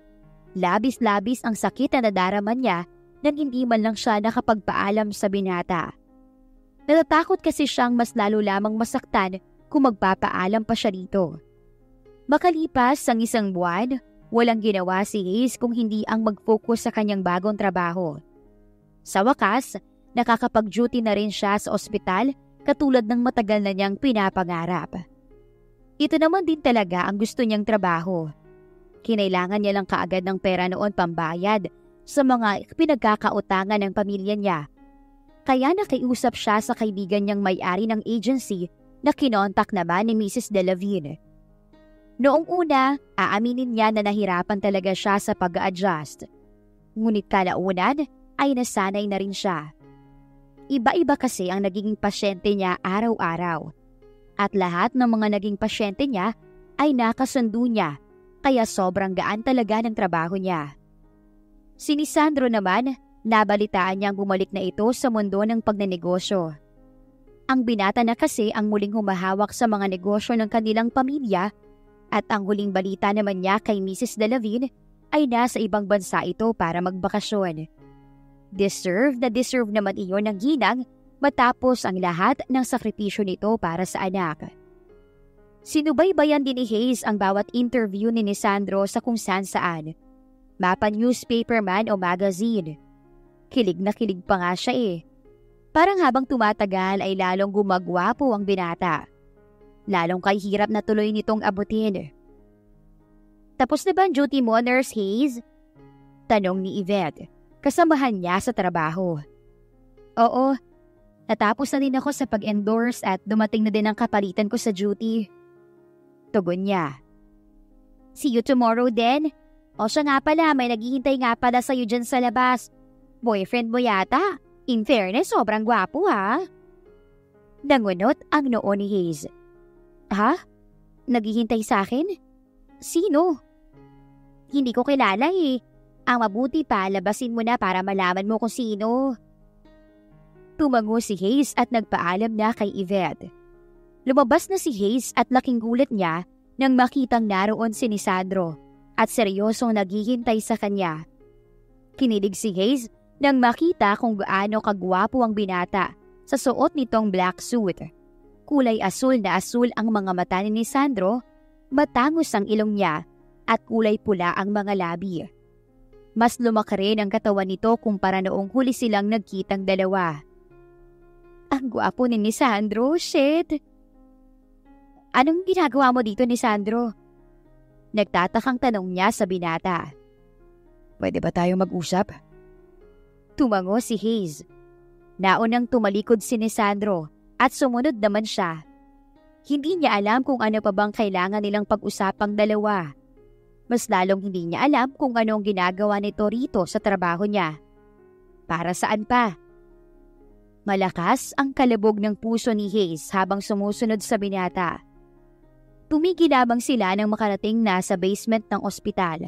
Labis-labis ang sakit na nadarama niya nang hindi man lang siya nakapagpaalam sa binata. Natatakot kasi siyang mas lalo lamang masaktan kung magpapaalam pa siya dito. Makalipas ang isang buwan, walang ginawa si Hayes kung hindi ang mag-focus sa kanyang bagong trabaho. Sa wakas, nakakapag-duty na rin siya sa ospital katulad ng matagal na niyang pinapangarap. Ito naman din talaga ang gusto niyang trabaho. Kinailangan niya lang kaagad ng pera noon pambayad sa mga pinagkakautangan ng pamilya niya. Kaya nakiusap siya sa kaibigan niyang may-ari ng agency na kinontak naman ni Mrs. Delavine. Noong una, aaminin niya na nahirapan talaga siya sa pag-adjust. Ngunit kalaunan ay nasanay na rin siya. Iba-iba kasi ang naging pasyente niya araw-araw. At lahat ng mga naging pasyente niya ay nakasundo niya, kaya sobrang gaan talaga ng trabaho niya. Si Sandro naman, nabalitaan niyang bumalik na ito sa mundo ng pagnenegosyo. Ang binata na kasi ang muling humahawak sa mga negosyo ng kanilang pamilya at ang huling balita naman niya kay Mrs. Delavine ay nasa ibang bansa ito para magbakasyon. Deserve naman iyon ng ginang matapos ang lahat ng sakripisyo nito para sa anak. Sinubaybayan din ni Hayes ang bawat interview ni Sandro sa kung saan. Mapa newspaper man o magazine. Kilig na kilig pa nga siya eh. Parang habang tumatagal ay lalong gumagwapo ang binata. Lalong kay hirap na tuloy nitong abutin. Tapos na ba ang duty mo, Nurse Hayes? Tanong ni Yvette, kasamahan niya sa trabaho. Oo, natapos na din ako sa pag-endorse at dumating na din ang kapalitan ko sa duty. Tugon niya. See you tomorrow then? O siya nga pala, may naghihintay nga pala sa'yo dyan sa labas. Boyfriend mo yata? In fairness, sobrang gwapo ha. Nangunot ang noo ni Hayes. Ha? Naghihintay sa akin? Sino? Hindi ko kilala eh. Ang mabuti pa, labasin mo na para malaman mo kung sino. Tumango si Hayes at nagpaalam na kay Yvette. Lumabas na si Hayes at laking gulat niya nang makitang naroon si Lisandro at seryosong naghihintay sa kanya. Kinilig si Hayes nang makita kung gaano kagwapo ang binata sa suot nitong black suit. Kulay asul na asul ang mga mata ni Lisandro, matangos ang ilong niya at kulay pula ang mga labi. Mas lumaki rin ang katawan nito kumpara noong huli silang nagkitang dalawa. Ang gwapo ni Lisandro, shit! Anong ginagawa mo dito, Lisandro? Nagtatakang tanong niya sa binata. Pwede ba tayo mag-usap? Tumango si Hayes. Naunang tumalikod si Lisandro at sumunod naman siya. Hindi niya alam kung ano pa bang kailangan nilang pag-usapang dalawa. Mas lalong hindi niya alam kung anong ginagawa nito rito sa trabaho niya. Para saan pa? Malakas ang kalabog ng puso ni Hayes habang sumusunod sa binata. Tumigil lamang sila nang makarating na sa basement ng ospital.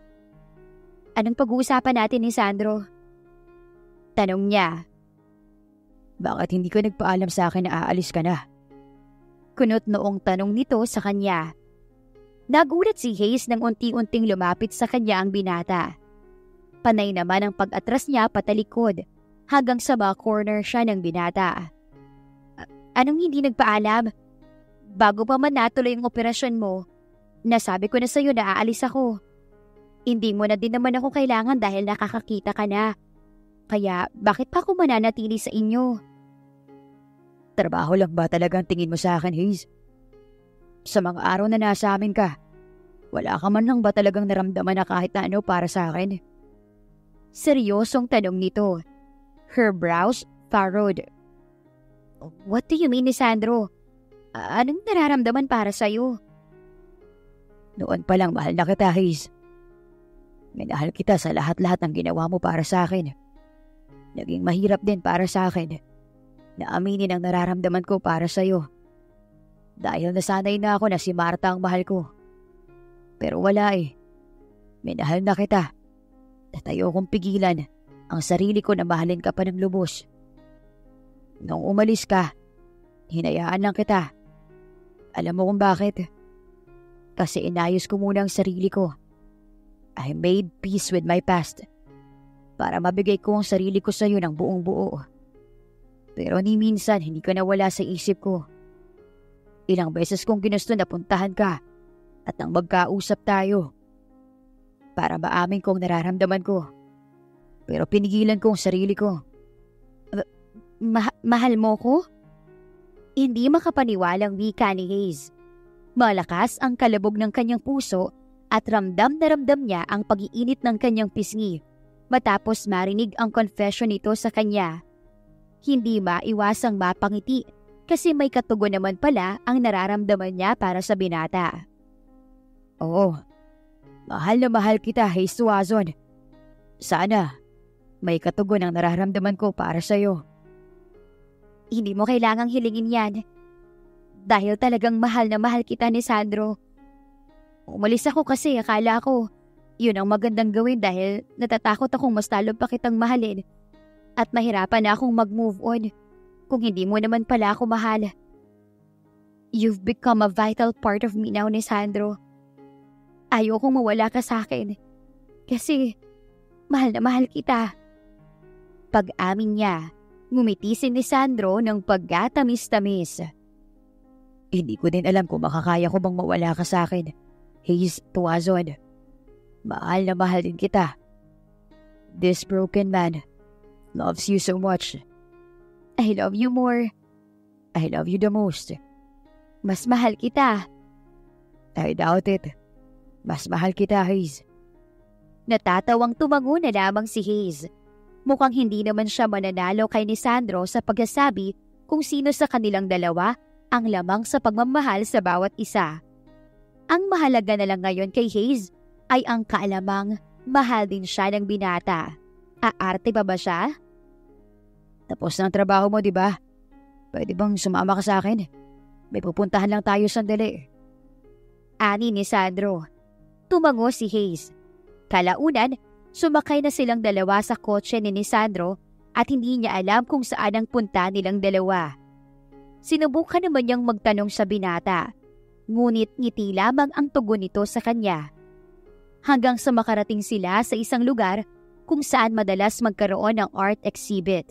Anong pag-uusapan natin ni Sandro? Tanong niya. Bakit hindi ka nagpaalam sa akin na aalis ka na? Kunot noong tanong nito sa kanya. Nagulat si Hayes nang unti-unting lumapit sa kanya ang binata. Panay naman ang pag-atras niya patalikod hanggang sa corner siya ng binata. Anong hindi nagpaalam? Bago pa man natuloy ang operasyon mo, nasabi ko na sa'yo na aalis ako. Hindi mo na din naman ako kailangan dahil nakakakita ka na. Kaya bakit pa ako mananatili sa inyo? Trabaho lang ba talagang tingin mo sa akin, Hayes? Sa mga araw na nasa amin ka, wala ka man lang ba talagang naramdaman na kahit na ano para sa akin? Seryosong tanong nito. Her brows furrowed. What do you mean, Lisandro? Anong nararamdaman para sa'yo? Noon pa lang mahal na kita, Hayes. Minahal kita sa lahat-lahat ng ginawa mo para sa akin. Naging mahirap din para sa akin na aminin ang nararamdaman ko para sa'yo. Dahil nasanay na ako na si Marta ang mahal ko. Pero wala eh. Minahal na kita. At ayokong pigilan ang sarili ko na mahalin ka pa ng lubos. Nung umalis ka, hinayaan lang kita. Alam mo kung bakit? Kasi inayos ko muna ang sarili ko. I made peace with my past. Para mabigay ko ang sarili ko sa iyo ng buong buo. Pero ni minsan hindi ka nawala sa isip ko. Ilang beses kong ginusto na puntahan ka at nang magkausap tayo para maamin kong nararamdaman ko. Pero pinigilan ko ang sarili ko. Mahal mo ko? Hindi makapaniwalang wika ni Hayes. Malakas ang kalabog ng kanyang puso at ramdam na ramdam niya ang pag-iinit ng kanyang pisngi matapos marinig ang confession nito sa kanya. Hindi maiwasang mapangiti kasi may katugon naman pala ang nararamdaman niya para sa binata. Oo, mahal na mahal kita, Hayes Tuazon. Sana may katugon ang nararamdaman ko para sa'yo. Hindi mo kailangang hilingin yan. Dahil talagang mahal na mahal kita ni Sandro. Umalis ako kasi akala ko yun ang magandang gawin dahil natatakot akong mas lalo pa kitang mahalin at mahirapan na akong mag-move on kung hindi mo naman pala ako mahal. You've become a vital part of me now, ni Sandro. Ayokong mawala ka sa akin kasi mahal na mahal kita. Pag-amin niya, ngumiti si Lisandro ng pagkatamis-tamis. Hindi ko din alam kung makakaya ko bang mawala ka sa akin, Hayes Tuazon. Mahal na mahal din kita. This broken man loves you so much. I love you more. I love you the most. Mas mahal kita. I doubt it. Mas mahal kita, Hayes. Natatawang tumango na lamang si Hayes. Mukhang hindi naman siya mananalo kay Lisandro sa pagsasabi kung sino sa kanilang dalawa ang lamang sa pagmamahal sa bawat isa. Ang mahalaga na lang ngayon kay Hayes ay ang kaalamang mahal din siya ng binata. Aarte pa ba siya? Tapos na ang trabaho mo, di ba? Pwede bang sumama ka sa akin? May pupuntahan lang tayo sandali. Ani ni Sandro. Tumango si Hayes. Kalaunan, sumakay na silang dalawa sa kotse ni Sandro at hindi niya alam kung saan ang punta nilang dalawa. Sinubukan naman niyang magtanong sa binata, ngunit ngiti lamang ang tugon nito sa kanya. Hanggang sa makarating sila sa isang lugar kung saan madalas magkaroon ng art exhibit.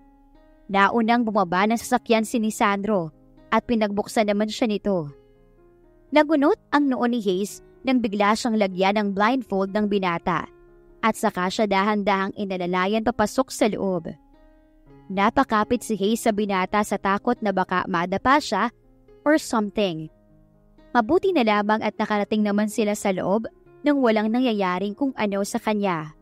Naunang bumaba ng sasakyan si Sandro at pinagbuksan naman siya nito. Nagunot ang noo ni Hayes nang bigla siyang lagyan ng blindfold ng binata at saka siya dahan-dahang inalalayan papasok sa loob. Napakapit si Hayes sa binata sa takot na baka madapa siya or something. Mabuti na lamang at nakarating naman sila sa loob nang walang nangyayaring kung ano sa kanya.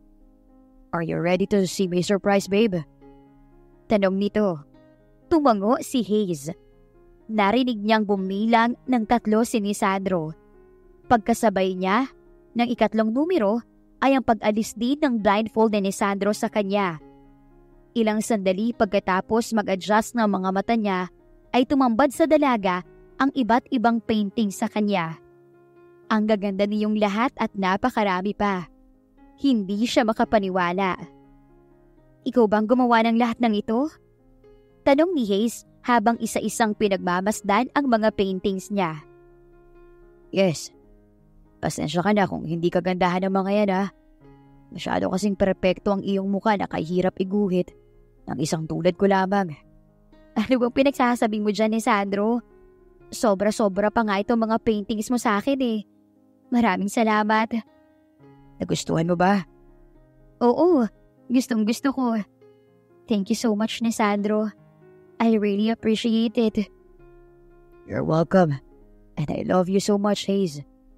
Are you ready to see my surprise, babe? Tanong nito. Tumango si Hayes. Narinig niyang bumilang ng 3 si Sandro. Pagkasabay niya, ng 3 numero ay ang pag-alis din ng blindfold ni Sandro sa kanya. Ilang sandali pagkatapos mag-adjust ng mga mata niya, ay tumambad sa dalaga ang iba't ibang painting sa kanya. Ang gaganda niyong lahat at napakarami pa. Hindi siya makapaniwala. Ikaw bang gumawa ng lahat ng ito? Tanong ni Hayes habang isa-isang pinagmamasdan ang mga paintings niya. Yes. Pasensya ka na kung hindi kagandahan ng mga yan ha. Masyado kasing perpekto ang iyong mukha na kahirap iguhit ng isang tulad ko lamang. Ano bang pinagsasabi mo dyan, Sandro? Sobra-sobra pa nga itong mga paintings mo sa akin eh. Maraming salamat. Nagustuhan mo ba? Oo, gustong-gusto ko. Thank you so much, Sandro. I really appreciate it. You're welcome. And I love you so much, Hayes.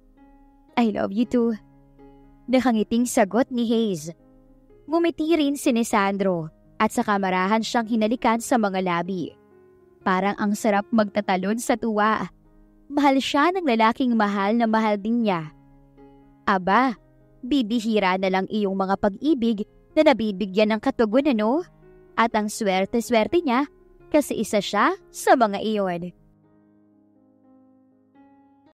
I love you too. Nakangiting sagot ni Hayes. Ngumiti rin si Sandro at sa kamarahan siyang hinalikan sa mga labi. Parang ang sarap magtatalon sa tuwa. Mahal siya ng lalaking mahal na mahal din niya. Aba, bibihira na lang iyong mga pag-ibig na nabibigyan ng katugon, ano? At ang swerte-swerte niya kasi isa siya sa mga iyon.